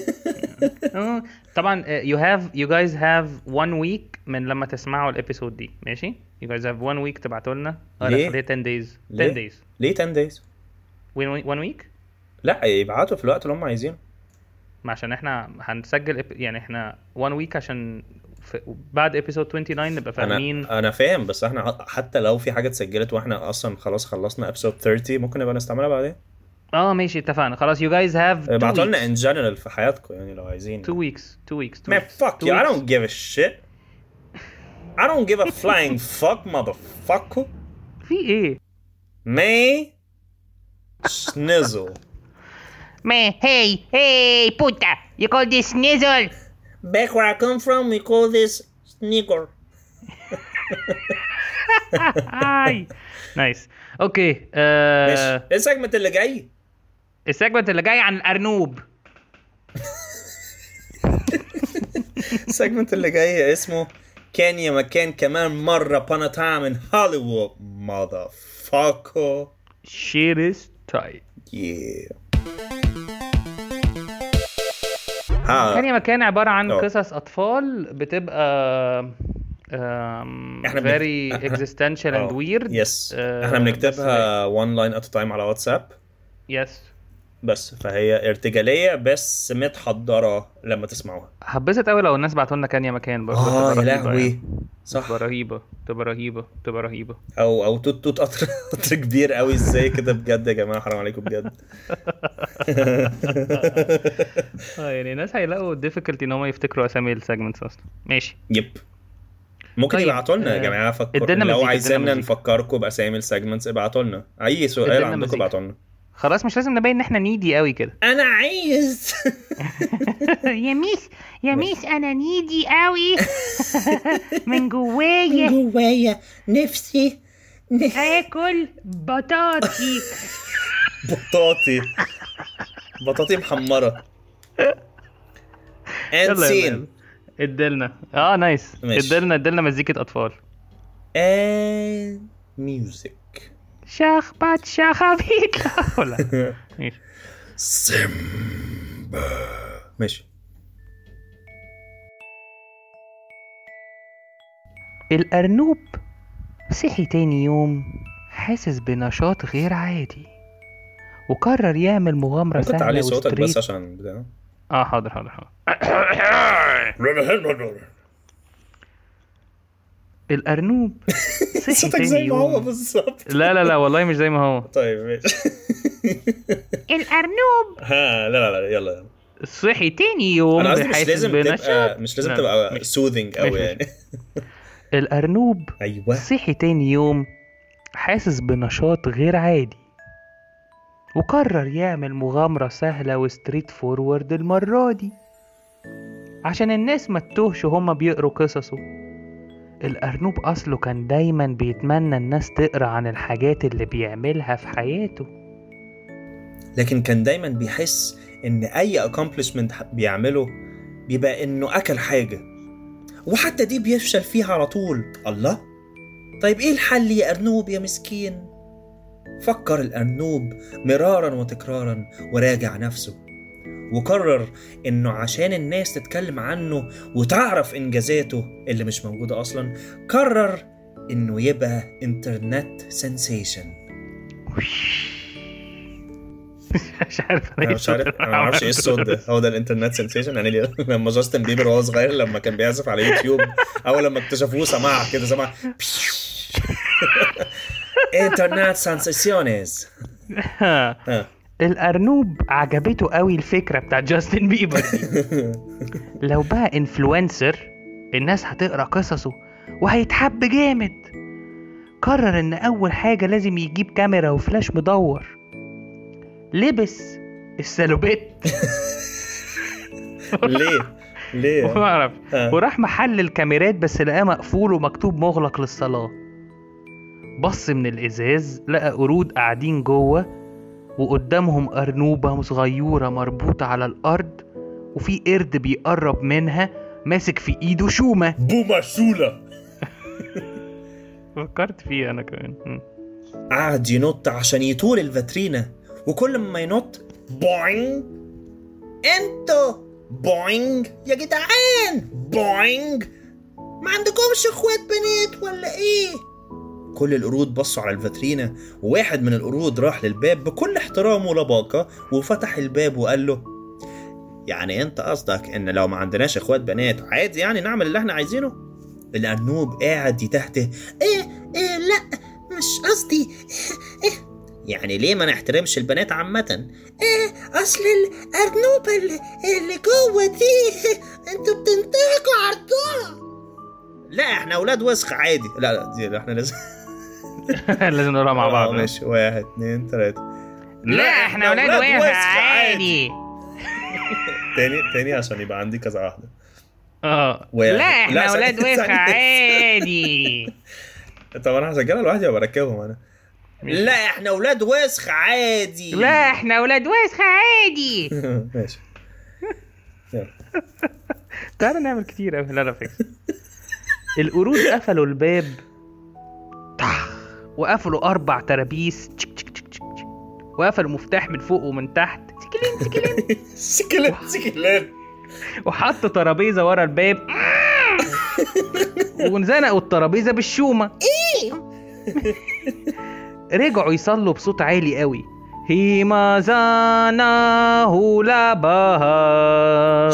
آه، طبعا uh, you have you guys have one week من لما تسمعوا الابيسود دي. ماشي you guys have one week تبعتوا لنا. اه ليه؟ لا خليها ten days. ليه؟ ten days. ليه ten days؟ When- one week. لا يبعتوا في الوقت اللي هم عايزينه. ما عشان احنا هنسجل ep- يعني احنا one week عشان في بعد episode twenty-nine نبقى فاهمين. انا انا فاهم بس احنا حتى لو في حاجه اتسجلت واحنا اصلا خلاص خلصنا episode thirty ممكن نبقى نستعملها بعدين. اه ماشي اتفقنا خلاص. you guys have two ابعتوا لنا weeks. in general في حياتكم يعني لو عايزين. two weeks two weeks two Man weeks. fuck Two you I weeks. don't give a shit. I don't give a flying fuck motherfucker. في ايه؟ May Snizzle. Man, hey, hey, puta, you call this snizzle? Back where I come from we call this sneaker. هاي نايس. اوكي آه، ماشي ايه السيجمنت اللي جاي؟ السيجمنت اللي جاي عن الارنوب. السيجمنت اللي جاي اسمه كان يا مكان كمان مرة upon a time in Hollywood motherfucker. shit is tight. Yeah. كان ها يا مكان عبارة عن أوه. قصص أطفال بتبقى um, إحنا بنك- very إحنا- existential and أوه. weird. يس آه، احنا بس- بنكتبها one line at a time على واتساب yes. بس فهي ارتجالية بس متحضرة لما تسمعوها. هبسط قوي لو الناس بعتوا لنا كان يا مكان برضه. اه تبقى يا رهيبة لهوي يعني. صح. تبقى رهيبة تبقى رهيبة تبقى رهيبة. او او توت توت قطر قطر كبير قوي ازاي كده بجد يا جماعة حرام عليكم بجد. اه يعني الناس هيلاقوا difficulty ان هم يفتكروا اسامي السيجمنتس اصلا. ماشي يب ممكن طيب، يبعتوا لنا يا آه، جماعه فكر ادينا لو مزيكا، عايزيننا ادينا مزيكا. نفكركم باسامي السيجمنتس ابعتوا لنا اي سؤال ادينا عندكم مزيكا. ابعتوا لنا. خلاص مش لازم نبين ان احنا نيدي قوي كده. انا عايز يا ميس يا ميس انا نيدي قوي من جوايا جوايا نفسي نفسي اكل بطاطي. بطاطي بطاطي محمره. يلا انسين يلا ادلنا. اه نايس. ماشي. ادلنا ادلنا مزيكة اطفال. and music. شخبط شخابيط ولا ماشي. سيمبا. ماشي. الأرنوب صحي تاني يوم حاسس بنشاط غير عادي وقرر يعمل مغامرة ممكن سهلة تعلي صوتك بس وستريت. عشان بتاع. اه حاضر حاضر حاضر. الأرنوب صحي صوتك تاني زي ما هو يوم. بالظبط. لا لا لا والله مش زي ما هو. طيب ماشي. الارنوب ها لا لا لا يلا يلا. صحي تاني يوم انا قصدي مش بحاسس لازم بنشاط. تبقى مش لازم لا، تبقى ماشي. سوذنج قوي ماشي، يعني. الأرنوب ايوه. صحي تاني يوم حاسس بنشاط غير عادي وقرر يعمل مغامرة سهلة وستريت فورورد المرة دي عشان الناس ما تتوهش هما بيقروا قصصه. الأرنوب أصله كان دايما بيتمنى الناس تقرأ عن الحاجات اللي بيعملها في حياته، لكن كان دايما بيحس ان اي accomplishment بيعمله بيبقى انه اكل حاجة، وحتى دي بيفشل فيها على طول. الله، طيب ايه الحل يا ارنوب يا مسكين؟ فكر الارنوب مرارا وتكرارا وراجع نفسه، وقرر انه عشان الناس تتكلم عنه وتعرف انجازاته اللي مش موجودة اصلا، قرر انه يبقى انترنت سنسيشن. مش عارف انا مش عارف انا ما اعرفش ايه الصوت ده. هو ده الانترنت سنسيشن يعني ليه؟ لما جاستن بيبر وهو صغير لما كان بيعزف على يوتيوب اول لما اكتشفوه سمعها كده سمع انترنت سنسيشنز. الأرنوب عجبته قوي الفكرة بتاع جاستن بيبر دي. لو بقى انفلونسر الناس هتقرأ قصصه وهيتحب جامد. قرر ان اول حاجة لازم يجيب كاميرا وفلاش مدور، لبس السالوبيت ليه ليه ما اعرف، آه. وراح محل الكاميرات بس لقاه مقفول ومكتوب مغلق للصلاة. بص من الازاز لقى قرود قاعدين جوه وقدامهم أرنوبة صغيرة مربوطة على الأرض وفي قرد بيقرب منها ماسك في إيده شومة. بوما شولا. فكرت فيه أنا كمان. م. قعد ينط عشان يطول الفاترينا، وكل ما ينط بوينج انتو بوينج يا جدعان بوينج، ما عندكمش اخوات بنات ولا ايه؟ كل القرود بصوا على الفاترينا، وواحد من القرود راح للباب بكل احترام ولباقة وفتح الباب وقال له: يعني انت قصدك ان لو ما عندناش اخوات بنات عادي يعني نعمل اللي احنا عايزينه؟ الارنوب قاعد يتهته: ايه ايه لا مش قصدي ايه يعني ليه ما نحترمش البنات عامة؟ ايه اصل الارنوبة اللي, اللي جوه دي انتوا بتنتهكوا عرضها. لا احنا اولاد وسخ عادي. لا لا دي لا احنا لازم لازم نقولها مع بعض. ماشي واحد اتنين تلاتة. لا احنا ولاد وسخ عادي. تاني تاني عشان يبقى عندي كذا واحدة. اه واحد. لا احنا ثانية- ولاد وسخ ثانية. عادي. طب انا هسجلها لوحدي وبركبهم انا. لا احنا اولاد وسخ عادي. لا احنا ولاد وسخ عادي. ماشي. تعالى نعمل كتير قوي. لا لا فكرة. القرود قفلوا الباب طخ، وقفلوا اربع ترابيس تشك تشك تشك تشك، وقفلوا مفتاح من فوق ومن تحت سكلين سكلين، سكلين سكلين، وحطوا ترابيزه ورا الباب ونزنقوا الترابيزه بالشومه. رجعوا يصلوا بصوت عالي قوي: هيمازانا هولاباها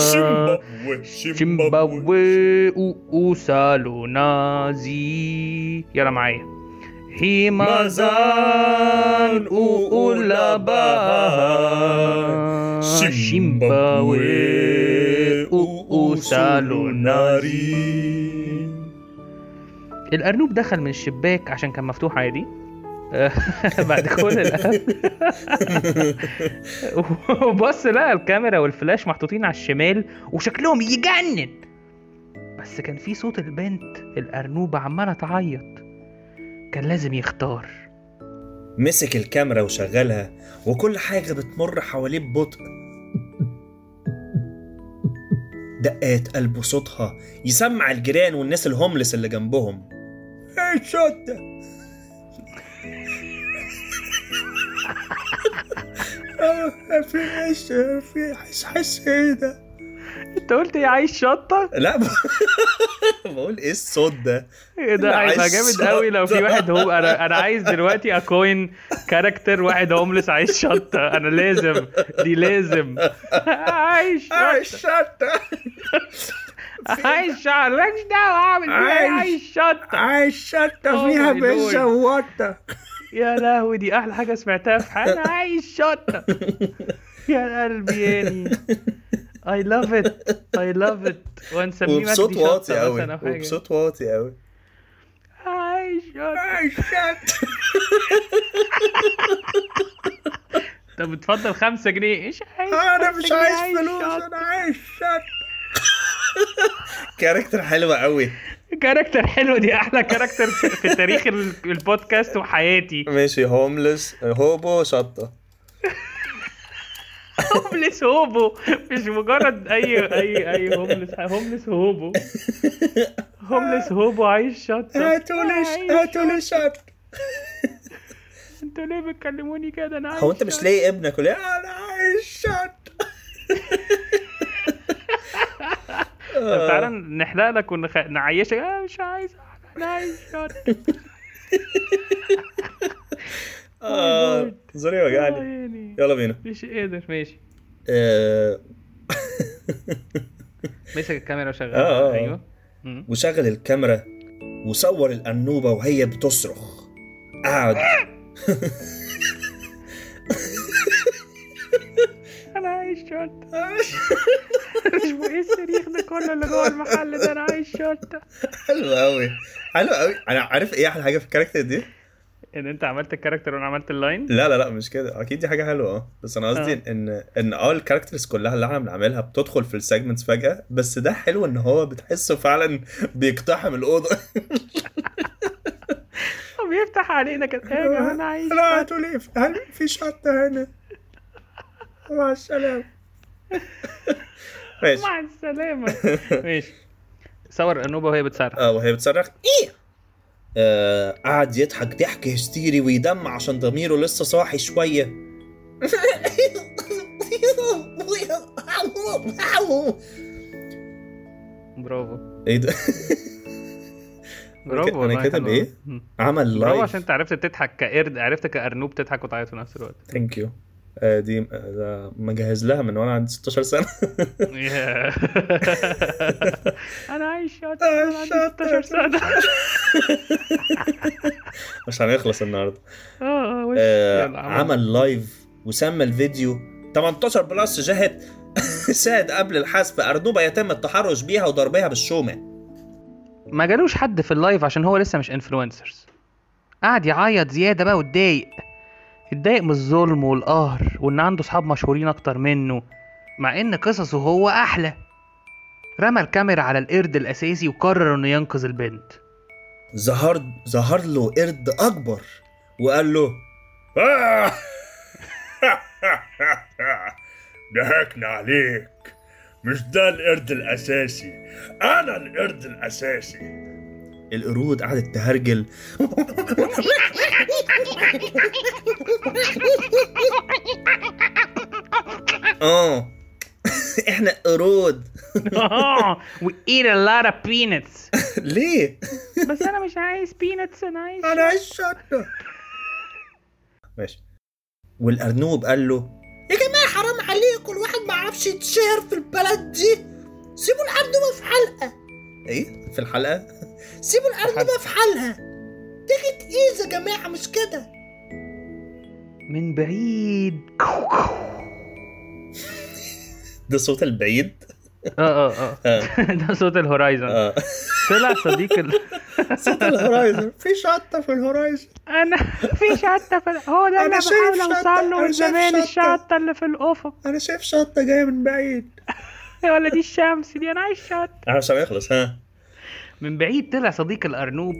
شمباوي اوسالو نازي. يلا معايا: هيمازان اولاباها شمباوي اوسالو نازي. الارنوب دخل من الشباك عشان كان مفتوح عادي. بعد كل الأهم وبص لقى الكاميرا والفلاش محطوطين على الشمال وشكلهم يجنن، بس كان في صوت البنت الأرنوبة عمالة تعيط. كان لازم يختار. مسك الكاميرا وشغلها وكل حاجة بتمر حواليه ببطء. دقات قلبه صوتها يسمع الجيران والناس الهوملس اللي جنبهم. ايه شوتة في ايش في حس حس ايه ده؟ انت قلت ايه؟ عايش شطة؟ لا ب... بقول ايه الصوت ده؟ ايه ده؟ هيبقى جامد قوي لو في واحد هو انا انا عايز دلوقتي اكوين كاركتر واحد هوملس عايش شطة. انا لازم دي لازم عايش شطة عايش شطة عايش شطة مالكش دعوة اعمل فيها عايش شطة عايش شطة فيها بيتزا ووطة. يا لهوي دي احلى حاجة سمعتها في حياتي. عايش شطة يا قلبي يعني. I love it I love it. ونسميه وبصوت مجدي واطي شطة قوي مثلا أو حاجة. وبصوت واطي قوي. عايش شطة عايش شطة. طب بتفضل خمسة جنيه؟ ايش عايز؟ انا مش عايز فلوس انا عايز شطة. كاركتر حلوة قوي. كاركتر حلو. دي احلى كاركتر في تاريخ البودكاست وحياتي. ماشي هوملس هوبو شطة. هوملس هوبو مش مجرد اي اي اي هوملس هوملس هوبو. هوملس هوبو عايش شطة. هاتولي هاتولي شطة. انتوا ليه بتكلموني كده؟ انا عايش هو انت مش لاقي ابنك ولا انا عايش شطة؟ طب تعالى نحلق لك ونعيشك. اه مش عايز انا عايش شطة. اه زوري وجعني. يلا بينا. مش قادر. ماشي. مسك الكاميرا وشغلها. ايوه وشغل الكاميرا وصور الأنوبة وهي بتصرخ. قعد انا عايش شطة. مش ايه الصريخ ده كله اللي جوه المحل ده؟ انا عايش شطة. حلو قوي حلو قوي. انا عارف ايه احلى حاجه في الكاركتر دي؟ ان انت عملت الكاركتر وانا عملت اللاين. لا لا لا مش كده. اكيد دي حاجه حلوه اه بس انا قصدي آه. ان ان اه الكاركترز كلها اللي احنا بنعملها بتدخل في السيجمنتس فجاه، بس ده حلو ان هو بتحسه فعلا بيقتحم الاوضه. وبيفتح علينا كده. ايه انا عايش لا تقولي هل في شطه هنا؟ مع السلامه. ماشي مع السلامه. ماشي. صور الأنوبة وهي بتصرخ. اه وهي بتصرخ ايه. آه قعد يضحك ضحك هستيري ويدمع عشان ضميره لسه صاحي شويه. برافو. ايه ده؟ برافو. انا كاتب ايه؟ عمل لايف. برافو عشان انت عرفت تضحك كقرد، عرفت كأرنوب تضحك وتعيط في نفس الوقت. ثانك يو. آه دي آه مجهز لها من وانا عندي ستاشر سنه. انا عايش شاطر انا عندي ستاشر سنه. مش هنخلص النهارده. اه وش آه عمل لايف وسمى الفيديو تمنتاشر بلس جهد ساد قبل الحذف أرنوبة يتم التحرش بيها وضربها بالشومة. ما جالوش حد في اللايف عشان هو لسه مش انفلونسرز. قعد يعيط زياده بقى واتضايق اتضايق من الظلم والقهر وان عنده صحاب مشهورين اكتر منه مع ان قصصه هو احلى. رمى الكاميرا على القرد الاساسي وقرر انه ينقذ البنت. ظهر ظهر له قرد اكبر وقال له ضحكنا عليك، مش ده القرد الاساسي، انا القرد الاساسي. القرود قعدت تهرجل. اه احنا قرود. we eat a lot of peanuts. ليه؟ بس انا مش عايز peanuts، انا عايز انا عايز شطة. ماشي. والأرنوب قال له يا جماعة حرام عليكم، الواحد ما عرفش يتشهر في البلد دي، سيبوا الأرنوبة في حلقة. ايه في الحلقة؟ سيبوا الأرنوبة في حالها، تيجي ايز يا جماعة مش كده. من بعيد. ده صوت البعيد. اه اه اه ده صوت الهورايزون. اه طلع صديق ال... صوت الهورايزون، في شطة في الهورايزون. انا في شطه في ال- هو ده أنا اللي شايف بحاول شطة، اوصل له أنا من شايف زمان، شطة. الشطه اللي في الافق. انا شايف شطة جاية من بعيد. ولا دي الشمس دي، انا عايز شطه. عشان يخلص. ها من بعيد طلع صديق الارنوب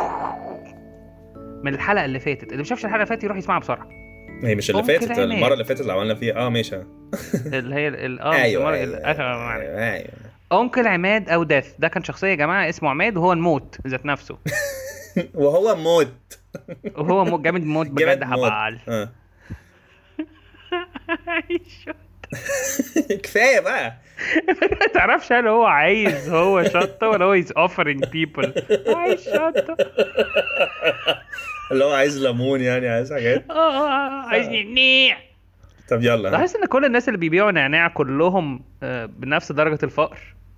من الحلقه اللي فاتت. اللي ما شافش الحلقه اللي فاتت يروح يسمعها بسرعه. هي مش اللي ممكن فاتت، عماد. المرة اللي فاتت اللي عملنا فيها اه ماشي. اللي هي ال- اه ايوه المرة- ايوه الاخر ايوه ايوه. انكل عماد او داث ده كان شخصيه يا جماعه اسمه عماد، وهو الموت ذات نفسه. وهو موت. وهو موت جامد موت بجد جامد موت. هبال. اه كفايه بقى. ما تعرفش هل هو عايز هو شطه ولا هو is offering people عايز شطه. اللي هو عايز ليمون يعني، عايز حاجات. اه اه عايز نعناع. طب يلا. لاحظت ان كل الناس اللي بيبيعوا نعناع كلهم آه، بنفس درجه الفقر.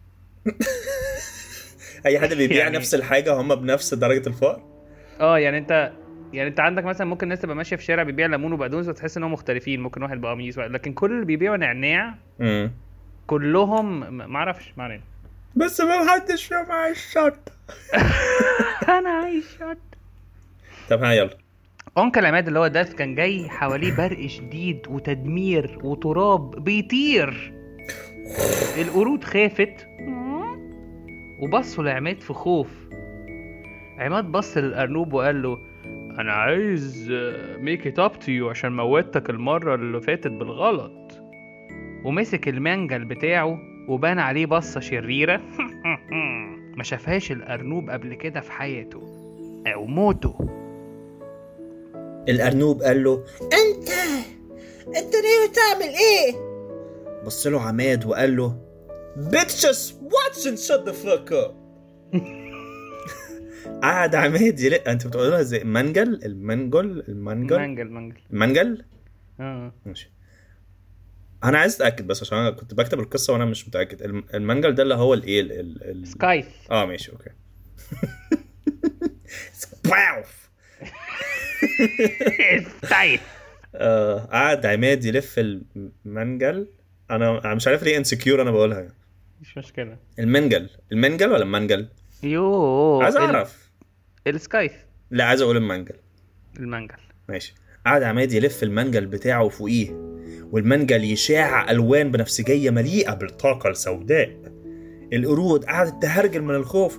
اي حد بيبيع يعني- نفس الحاجه هم بنفس درجه الفقر. اه يعني انت يعني انت عندك مثلا ممكن الناس تبقى ماشيه في شارع بيبيع ليمون وبقدونس وتحس انهم مختلفين، ممكن واحد بقميص، لكن كل اللي بيبيعوا نعناع امم كلهم م- ما اعرفش ما علينا. بس ما حدش فيهم عايز شط. انا عايش شط. طب ها يلا. انكل عماد اللي هو ده كان جاي حواليه برق شديد وتدمير وتراب بيطير. القرود خافت وبصوا لعماد في خوف. عماد بص للأرنوب وقال له انا عايز ميك ات اب تو يو عشان موتك المره اللي فاتت بالغلط. ومسك المنجل بتاعه وبان عليه بصه شريره ما شافهاش الأرنوب قبل كده في حياته او موته. الارنوب قال له انت انت ناوي تعمل ايه؟ بص له عماد وقال له bitches watch and shut the fuck up. قعد عماد يلق. انت بتقولها ازاي؟ منجل المنجل المنجل منجل منجل المنجل. اه ماشي. انا عايز اتاكد بس عشان انا كنت بكتب القصه وانا مش متاكد. الم- المنجل ده اللي هو الايه ال- ال- ال- سكايف. اه ماشي اوكي. سباوف. سكايف. آه قعد عماد يلف المنجل. انا أنا مش عارف ليه انسكيور انا بقولها. مش مشكله. المنجل المنجل ولا المنجل؟ يوه عايز اعرف. السكايف. لا عايز اقول المنجل. المنجل. ماشي. قعد عماد يلف المنجل بتاعه فوقيه، والمنجل يشاع الوان بنفسجيه مليئه بالطاقه السوداء. القرود قعدت تهرجل من الخوف،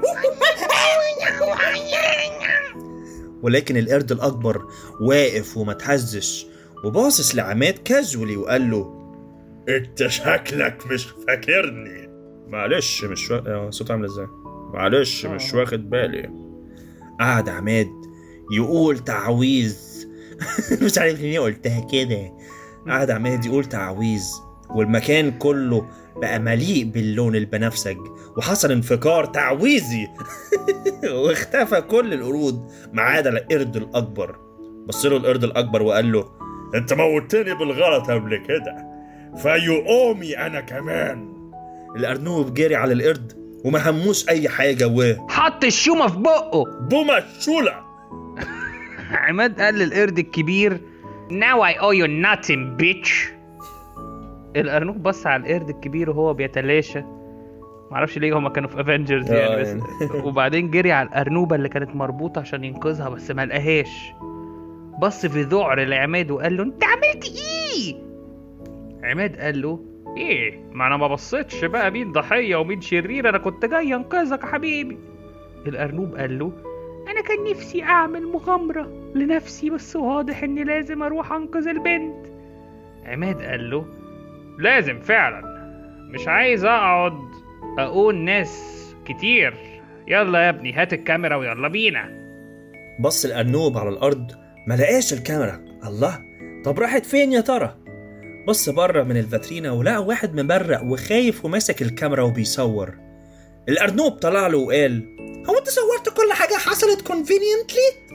ولكن القرد الاكبر واقف وما تهزش وباصص لعماد كاجولي وقال له انت شكلك مش فاكرني. معلش مش وا... صوت عامل ازاي؟ معلش مش واخد بالي. قعد عماد يقول تعويذ. مش عارف ليه قلتها كده. قعد عماد يقول تعويذ والمكان كله بقى مليء باللون البنفسج وحصل انفجار تعويذي. واختفى كل القرود ما عدا القرد الاكبر. بص له القرد الاكبر وقال له انت موتني بالغلط قبل كده، فيقومي انا كمان. الارنوب جري على القرد وما هموش اي حاجه و حط الشومه في بقه. بوما الشولة. عماد قال للقرد الكبير Now I owe you nothing bitch. الأرنوب بص على القرد الكبير وهو بيتلاشى. معرفش ليه هما كانوا في افنجرز يعني بس. وبعدين جري على الأرنوبة اللي كانت مربوطة عشان ينقذها بس ما لقاهاش. بص في ذعر لعماد وقال له انت عملت ايه؟ عماد قال له ايه؟ ما انا ما بصيتش بقى مين ضحية ومين شرير، انا كنت جاي انقذك يا حبيبي. الأرنوب قال له انا كان نفسي اعمل مغامرة لنفسي بس واضح اني لازم اروح انقذ البنت. عماد قال له لازم فعلا، مش عايز اقعد اقول ناس كتير. يلا يا ابني هات الكاميرا ويلا بينا. بص الأرنوب على الأرض ما لقاش الكاميرا. الله، طب راحت فين يا ترى؟ بص بره من الفاترينا ولقى واحد مبرق وخايف وماسك الكاميرا وبيصور. الأرنوب طلع له وقال هو انت صورت كل حاجة حصلت conveniently؟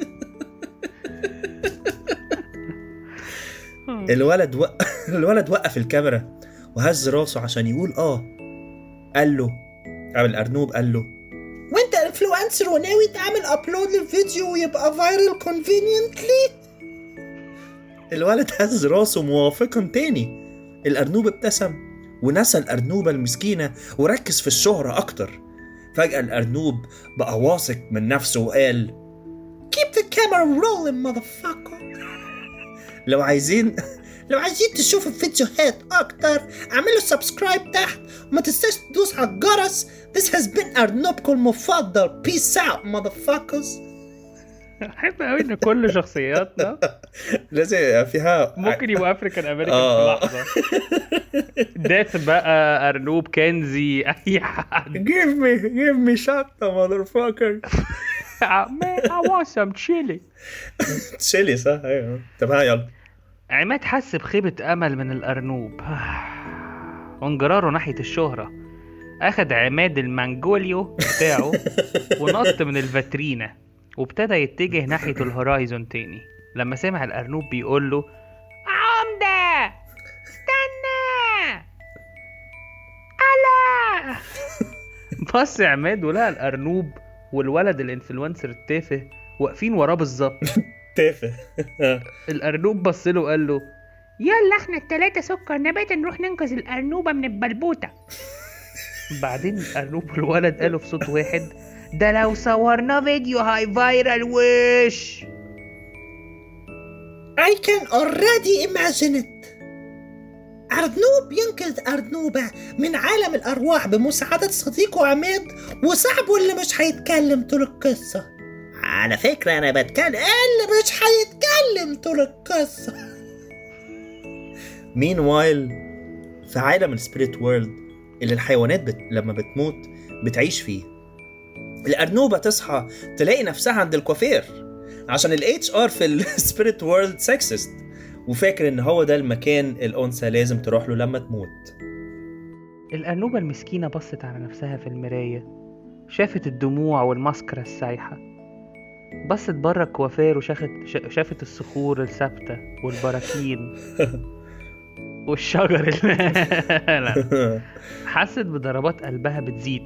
الولد و... الولد وقف الكاميرا وهز راسه عشان يقول اه. قال له او الأرنوب قال له وانت انفلونسر وناوي تعمل ابلود للفيديو ويبقى فايرال conveniently؟ الولد هز راسه موافقا تاني. الأرنوب ابتسم ونسى الأرنوبة المسكينة وركز في الشهرة أكتر. فجأة الأرنوب بقى واثق من نفسه وقال Keep the camera rolling motherfucker. لو عايزين لو عايزين تشوفوا فيديوهات أكتر اعملوا سبسكرايب تحت وما تنساش تدوس على الجرس. This has been أرنوبكم المفضل. Peace out motherfuckers. احب قوي ان كل شخصياتنا لازم يبقى فيها ممكن يبقى افريكان امريكان في آه. لحظه. ديت بقى، ارنوب، كنزي، اي حد. Give me give me shot motherfucker. Man, I want some chili. تشيلي صح. ايوه طب ها يلا. عماد حس بخيبة امل من الارنوب وانجراره ناحية الشهرة. اخد عماد المانجوليو بتاعه ونط من الفاترينا وابتدى يتجه ناحية الهورايزون تاني لما سمع الارنوب بيقول له عمدة استنى ألا. بص عماد ولقى الارنوب والولد الانفلونسر التافه واقفين وراه بالظبط. تافه. الارنوب بص له وقال له يلا احنا التلاتة سكر نبات نروح ننقذ الأرنوبة من البلبوتة. بعدين الارنوب والولد قالوا في صوت واحد ده لو صورنا فيديو هاي فايرال وش. I can already imagine it. أرنوب ينقذ أرنوبة من عالم الأرواح بمساعدة صديقه عماد وصاحبه اللي مش هيتكلم طول القصة. على فكرة أنا بتكلم اللي مش هيتكلم طول القصة. Meanwhile في عالم السبيريت وورلد اللي الحيوانات بت... لما بتموت بتعيش فيه، الأرنوبة تصحى تلاقي نفسها عند الكوافير عشان ال إتش آر في السبيريت وورلد سكسست، وفاكر ان هو ده المكان الأنثى لازم تروح له لما تموت. الأرنوبة المسكينة بصت على نفسها في المراية، شافت الدموع والماسكرة السايحة، بصت برا الكوافير وشافت شافت الصخور الثابتة والبراكين والشجر لا. حست بضربات قلبها بتزيد.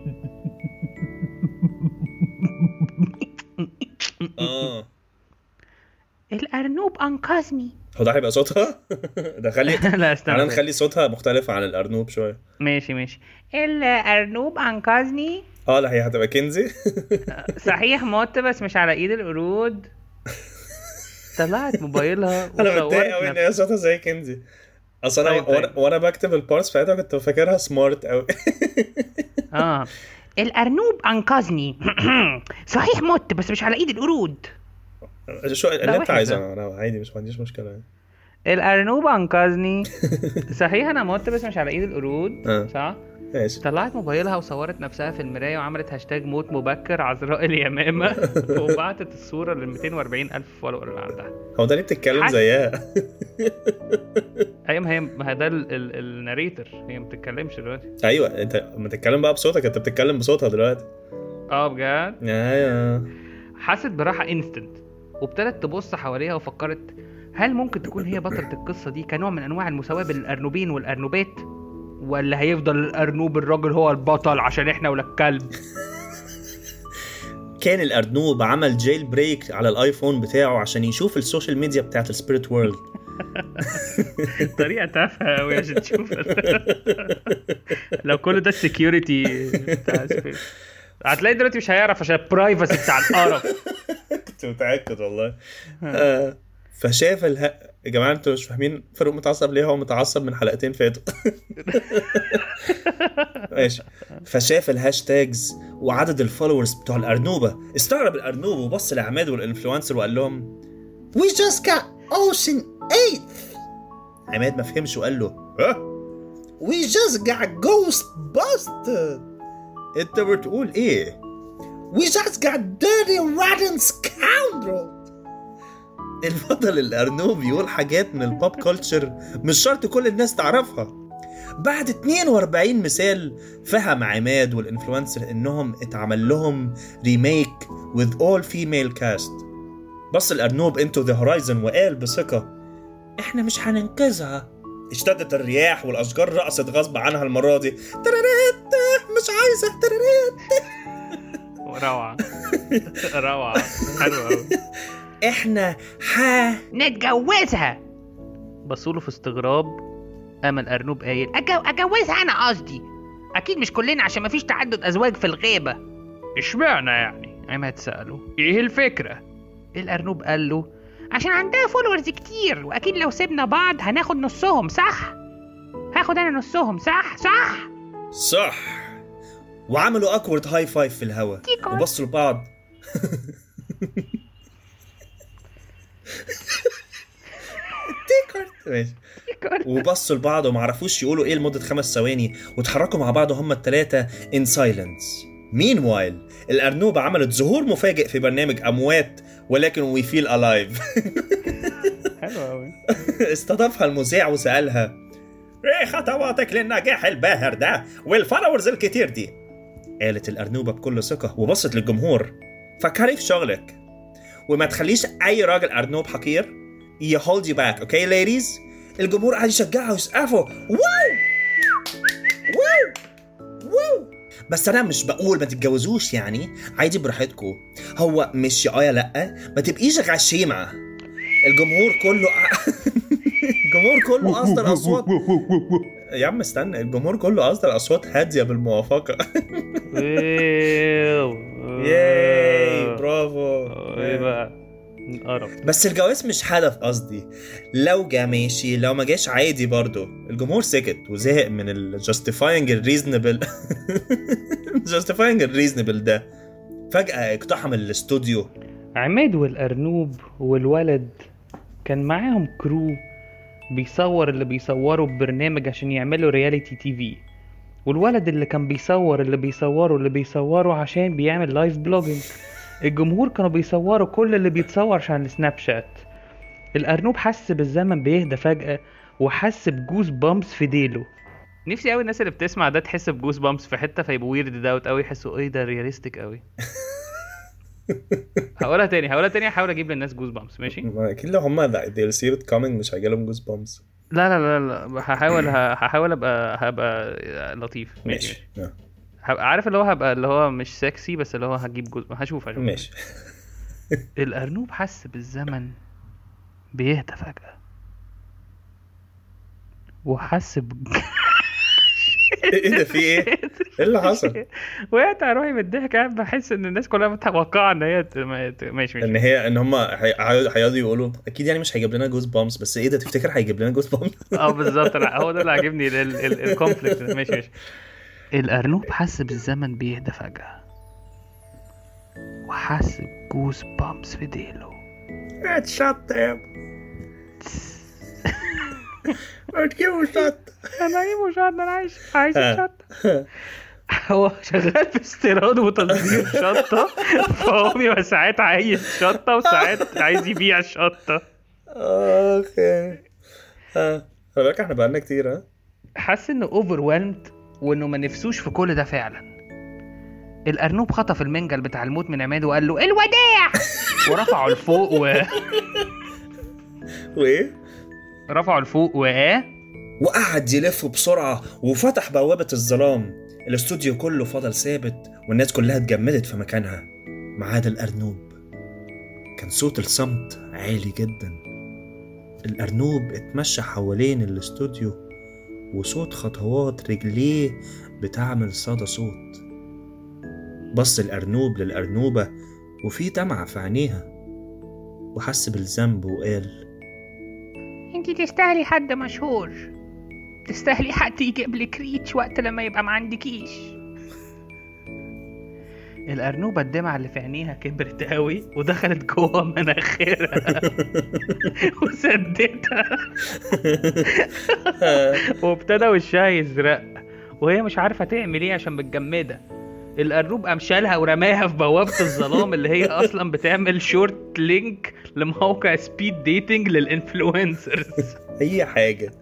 اه الأرنوب أنقذني. هو ده هيبقى صوتها؟ ده خلي لا استنى انا نخلي صوتها مختلف عن الأرنوب شوية. ماشي ماشي. الأرنوب أنقذني. اه لا هي هتبقى كنزي. صحيح مت بس مش على ايد القرود. طلعت موبايلها انا متضايق قوي ان هي صوتها زي كنزي اصلا. طيب وانا طيب. وانا بكتب البارتس بتاعتها كنت فاكرها سمارت قوي. اه الأرنوب أنقذني. صحيح مت بس مش على إيد القرود. شو اللي انت وحش عايزه؟ ده. انا عادي مش عنديش مشكله يعني. الأرنوب أنقذني. صحيح أنا مت بس مش على إيد القرود. آه. صح؟ ماشي. طلعت موبايلها وصورت نفسها في المراية وعملت هاشتاج موت مبكر عذراء اليمامة وبعتت الصورة لل مئتين وأربعين ألف فولور اللي عندها. هو ده ليه بتتكلم حس- زيها؟ أيوة ما هي ما هي ده ال- ال- الناريتر، هي ما بتتكلمش دلوقتي. ايوه انت لما تتكلم بقى بصوتك انت بتتكلم بصوتها دلوقتي. اه بجد؟ ايوه. حست براحة انستنت وابتدت تبص حواليها وفكرت هل ممكن تكون هي بطلة القصة دي كنوع من انواع المساواة بين الارنوبين والارنوبات، ولا هيفضل الارنوب الراجل هو البطل عشان احنا ولا الكلب؟ كان الأرنوب عمل جيل بريك على الايفون بتاعه عشان يشوف السوشيال ميديا بتاعت السبيريت وورلد. طريقة تافهة أوي عشان تشوف. لو كل ده السكيورتي بتاع سبيس هتلاقي دلوقتي مش هيعرف عشان البرايفسي بتاع القرف. كنت متأكد والله. آه فشاف اله... يا جماعة انتوا مش فاهمين فاروق متعصب ليه؟ هو متعصب من حلقتين فاتوا. ماشي. فشاف الهاشتاجز وعدد الفولورز بتوع الأرنوبة، استغرب الأرنوب وبص لعماد والإنفلونسر وقال لهم We just got Ocean eight. عماد ما فهمش وقال له ها؟ We just got Ghostbusted. انت بتقول ايه؟ We just got Dirty Rotten Scoundrel. البطل الأرنوب يقول حاجات من البوب كولتشر مش شرط كل الناس تعرفها. بعد اتنين وأربعين مثال فهم عماد والإنفلونسر إنهم اتعمل لهم ريميك with all female cast. بص الأرنوب into the horizon وقال بثقة إحنا مش هننقذها. اشتدت الرياح والأشجار رقصت غصب عنها المرة دي. ترارات مش عايزة ترارات. روعة روعة حلوة أوي. إحنا ها نتجوزها. بصوله في استغراب قام الأرنوب قايل أجو... أجوزها أنا قصدي. أكيد مش كلنا عشان مفيش تعدد أزواج في الغابة. اشمعنى يعني؟ قام اتسأله ايه الفكرة؟ الأرنوب قال له عشان عندها فولورز كتير، وأكيد لو سيبنا بعض هناخد نصهم، صح؟ هاخد أنا نصهم، صح؟ صح؟ صح. وعملوا أكورد هاي فايف في الهوا وبصوا لبعض. تيكارت ماشي. وبصوا لبعض ومعرفوش يقولوا ايه لمدة خمس ثواني، وتحركوا مع بعض هما التلاتة in silence. meanwhile الأرنوبة عملت ظهور مفاجئ في برنامج أموات ولكن we feel alive. حلو قوي. استضافها المذيع وسألها ايه خطواتك للنجاح الباهر ده والفولورز الكتير دي؟ قالت الأرنوبة بكل ثقة وبصت للجمهور فكري في شغلك وما تخليش أي راجل أرنوب حقير ي hold you back. اوكي ladies؟ الجمهور قاعد يشجعها ويسقفوا واو واو واو. بس انا مش بقول ما تتجوزوش، يعني عادي براحتكم. هو مش يا آية لأ، ما تبقيش غشيمة. الجمهور كله الجمهور كله أصدر أصوات. يا عم استنى، الجمهور كله أصدر أصوات هادية بالموافقة. ياي برافو. ايه بقى قرف. بس الجواز مش هدف قصدي، لو جا ماشي، لو ما جاش عادي برضو. الجمهور سكت وزهق من ال justifying الريزنبل justifying الريزنبل ده. فجأة اقتحم الاستوديو عماد والأرنوب والولد، كان معاهم كرو بيصور اللي بيصوروا ببرنامج عشان يعملوا رياليتي تي في، والولد اللي كان بيصور اللي بيصوروا اللي بيصوروا عشان بيعمل لايف بلوجينج. الجمهور كانوا بيصوروا كل اللي بيتصور عشان السناب شات. الأرنوب حس بالزمن بيهدى فجأة وحس بجوز بامبس في ديله. نفسي قوي الناس اللي بتسمع ده تحس بجوز بامبس في حتة فيبقوا ويرد داوت قوي، يحسوا ايه ده رياليستيك قوي. هقولها تاني هقولها تاني هحاول اجيب للناس جوز بامبس. ماشي اكيد لو هم they'll see it coming مش هيجيلهم جوز بامبس. لا لا لا لا هحاول هحاول ابقى هبقى لطيف. ماشي, ماشي. عارف اللي هو هبقى اللي هو مش سكسي بس اللي هو هجيب جزء. هشوف هشوف ماشي. الأرنوب حس بالزمن بيهدى فجأة وحس ب ايه ده في ايه؟ ايه اللي حصل؟ وقعت على روحي بالضحك. قاعد بحس ان الناس كلها متوقعه ان هي ماشي ماشي ان هي ان هم هيقعدوا يقولوا اكيد يعني مش هيجيب لنا جوز بامس، بس ايه ده تفتكر هيجيب لنا جوز بامس؟ اه بالظبط. هو ده اللي عاجبني الكونفليكت. ماشي ماشي. الأرنوب حس بالزمن بيهدى فجأة وحس بجوز بامس في ديله. اتشط يا اتجيبوا شط. انا اجيبه شط. انا عايش عايش شط. هو شغال في استيراد وتصدير شطة، فهو بيبقى ساعات عايز شطة وساعات عايز يبيع الشطة. اوكي ها خلي بالك احنا بقالنا كتير. ها حس انه overwhelmed وانه ما نفسوش في كل ده فعلا. الأرنوب خطف المنجل بتاع الموت من عماد وقال له الوداع ورفعه لفوق و وايه رفعه لفوق و وقعد يلف بسرعة وفتح بوابة الظلام. الاستوديو كله فضل ثابت والناس كلها اتجمدت في مكانها ما عدا الأرنوب. كان صوت الصمت عالي جدا. الأرنوب اتمشى حوالين الاستوديو وصوت خطوات رجليه بتعمل صدى صوت. بص الأرنوب للأرنوبة وفي دمعة في عينيها وحس بالذنب وقال انتي تستاهلي حد مشهور، تستاهلي حد يجيب لك ريتش وقت لما يبقى ما عندكيش. الأرنوبة الدمعة اللي في عينيها كبرت قوي ودخلت جوه مناخيرها وسدتها وابتدى وشها يزرق وهي مش عارفة تعمل ايه عشان متجمدة. الأرنوب قام شالها ورماها في بوابة الظلام اللي هي أصلا بتعمل شورت لينك لموقع سبيد ديتنج للإنفلونسرز. أي حاجة.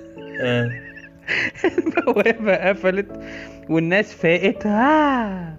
البوابة قفلت والناس فاقت. ها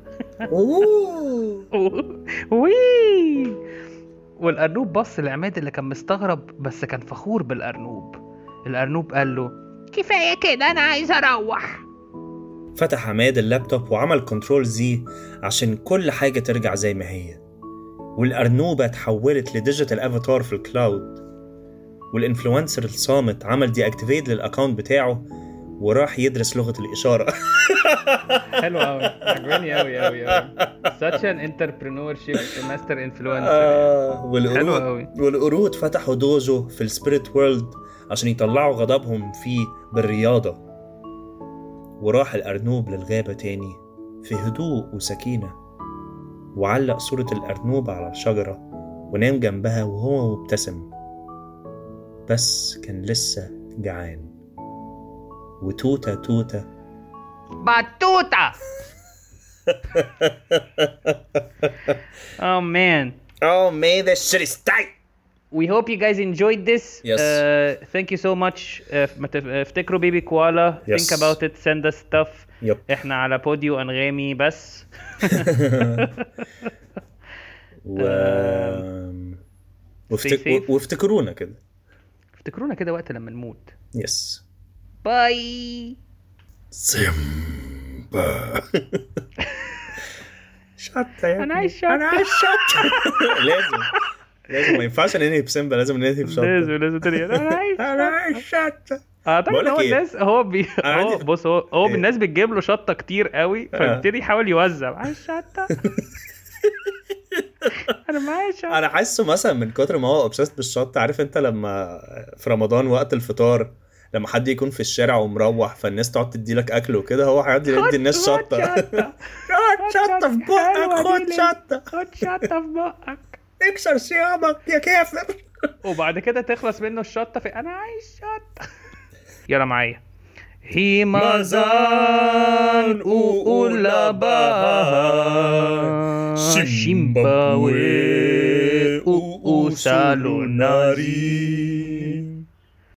وي والأرنوب بص لعماد اللي كان مستغرب بس كان فخور بالأرنوب. الأرنوب قال له كفاية كده أنا عايز أروح. فتح عماد اللابتوب وعمل كنترول زي عشان كل حاجة ترجع زي ما هي، والأرنوبة تحولت لديجيتال افاتار في الكلاود. والانفلونسر الصامت عمل دي اكتيفيت للاكاونت بتاعه وراح يدرس لغة الإشارة. حلو قوي، عجبني قوي قوي قوي. such an entrepreneurship master influencer. آه حلو والقرود قوي. والقرود فتحوا دوجو في السبيريت وورلد عشان يطلعوا غضبهم فيه بالرياضة. وراح الأرنوب للغابة تاني في هدوء وسكينة، وعلق صورة الأرنوب على الشجرة ونام جنبها وهو مبتسم، بس كان لسه جعان. وتوتة توتة بطوطة. Oh man. Oh man, that shit is tight. We hope you guys enjoyed this. Yes. Uh, thank you so much. Uh, ما تف- افتكروا بيبي كوالا. Yes. Think about it. Send us stuff. Yep. احنا على بوديو انغامي بس. و... وافتك... Stay safe. وافتكرونا كده. افتكرونا كده وقت لما نموت. يس. باي. سيمبا. شطة يا انا عايز شطة. انا عايز شطة. لازم لازم ما ينفعش ننهي بسيمبا، لازم ننهي بشطة. لازم لازم تاني. انا عايز انا عايز شطة. اعتقد بقولك هو إيه؟ الناس هو بي أنا هو عندي- بص هو هو إيه؟ الناس بتجيب له شطه كتير قوي فيبتدي يحاول يوزع. عايز شطه. انا معايا شطه. انا حاسه مثلا من كتر ما هو اوبسيست بالشطة. عارف انت لما في رمضان وقت الفطار لما حد يكون في الشارع ومروح فالناس تقعد تدي لك اكل وكده، هو هيقعد يدي الناس خد شطة. شطة. خد شطة في بقك، خد شطة، خد شطه في بقك. اكسر صيامك يا كافر. وبعد كده تخلص منه الشطه في انا عايز شطه. يلا معايا. Himazan uulabaha Shimbawe uusalonari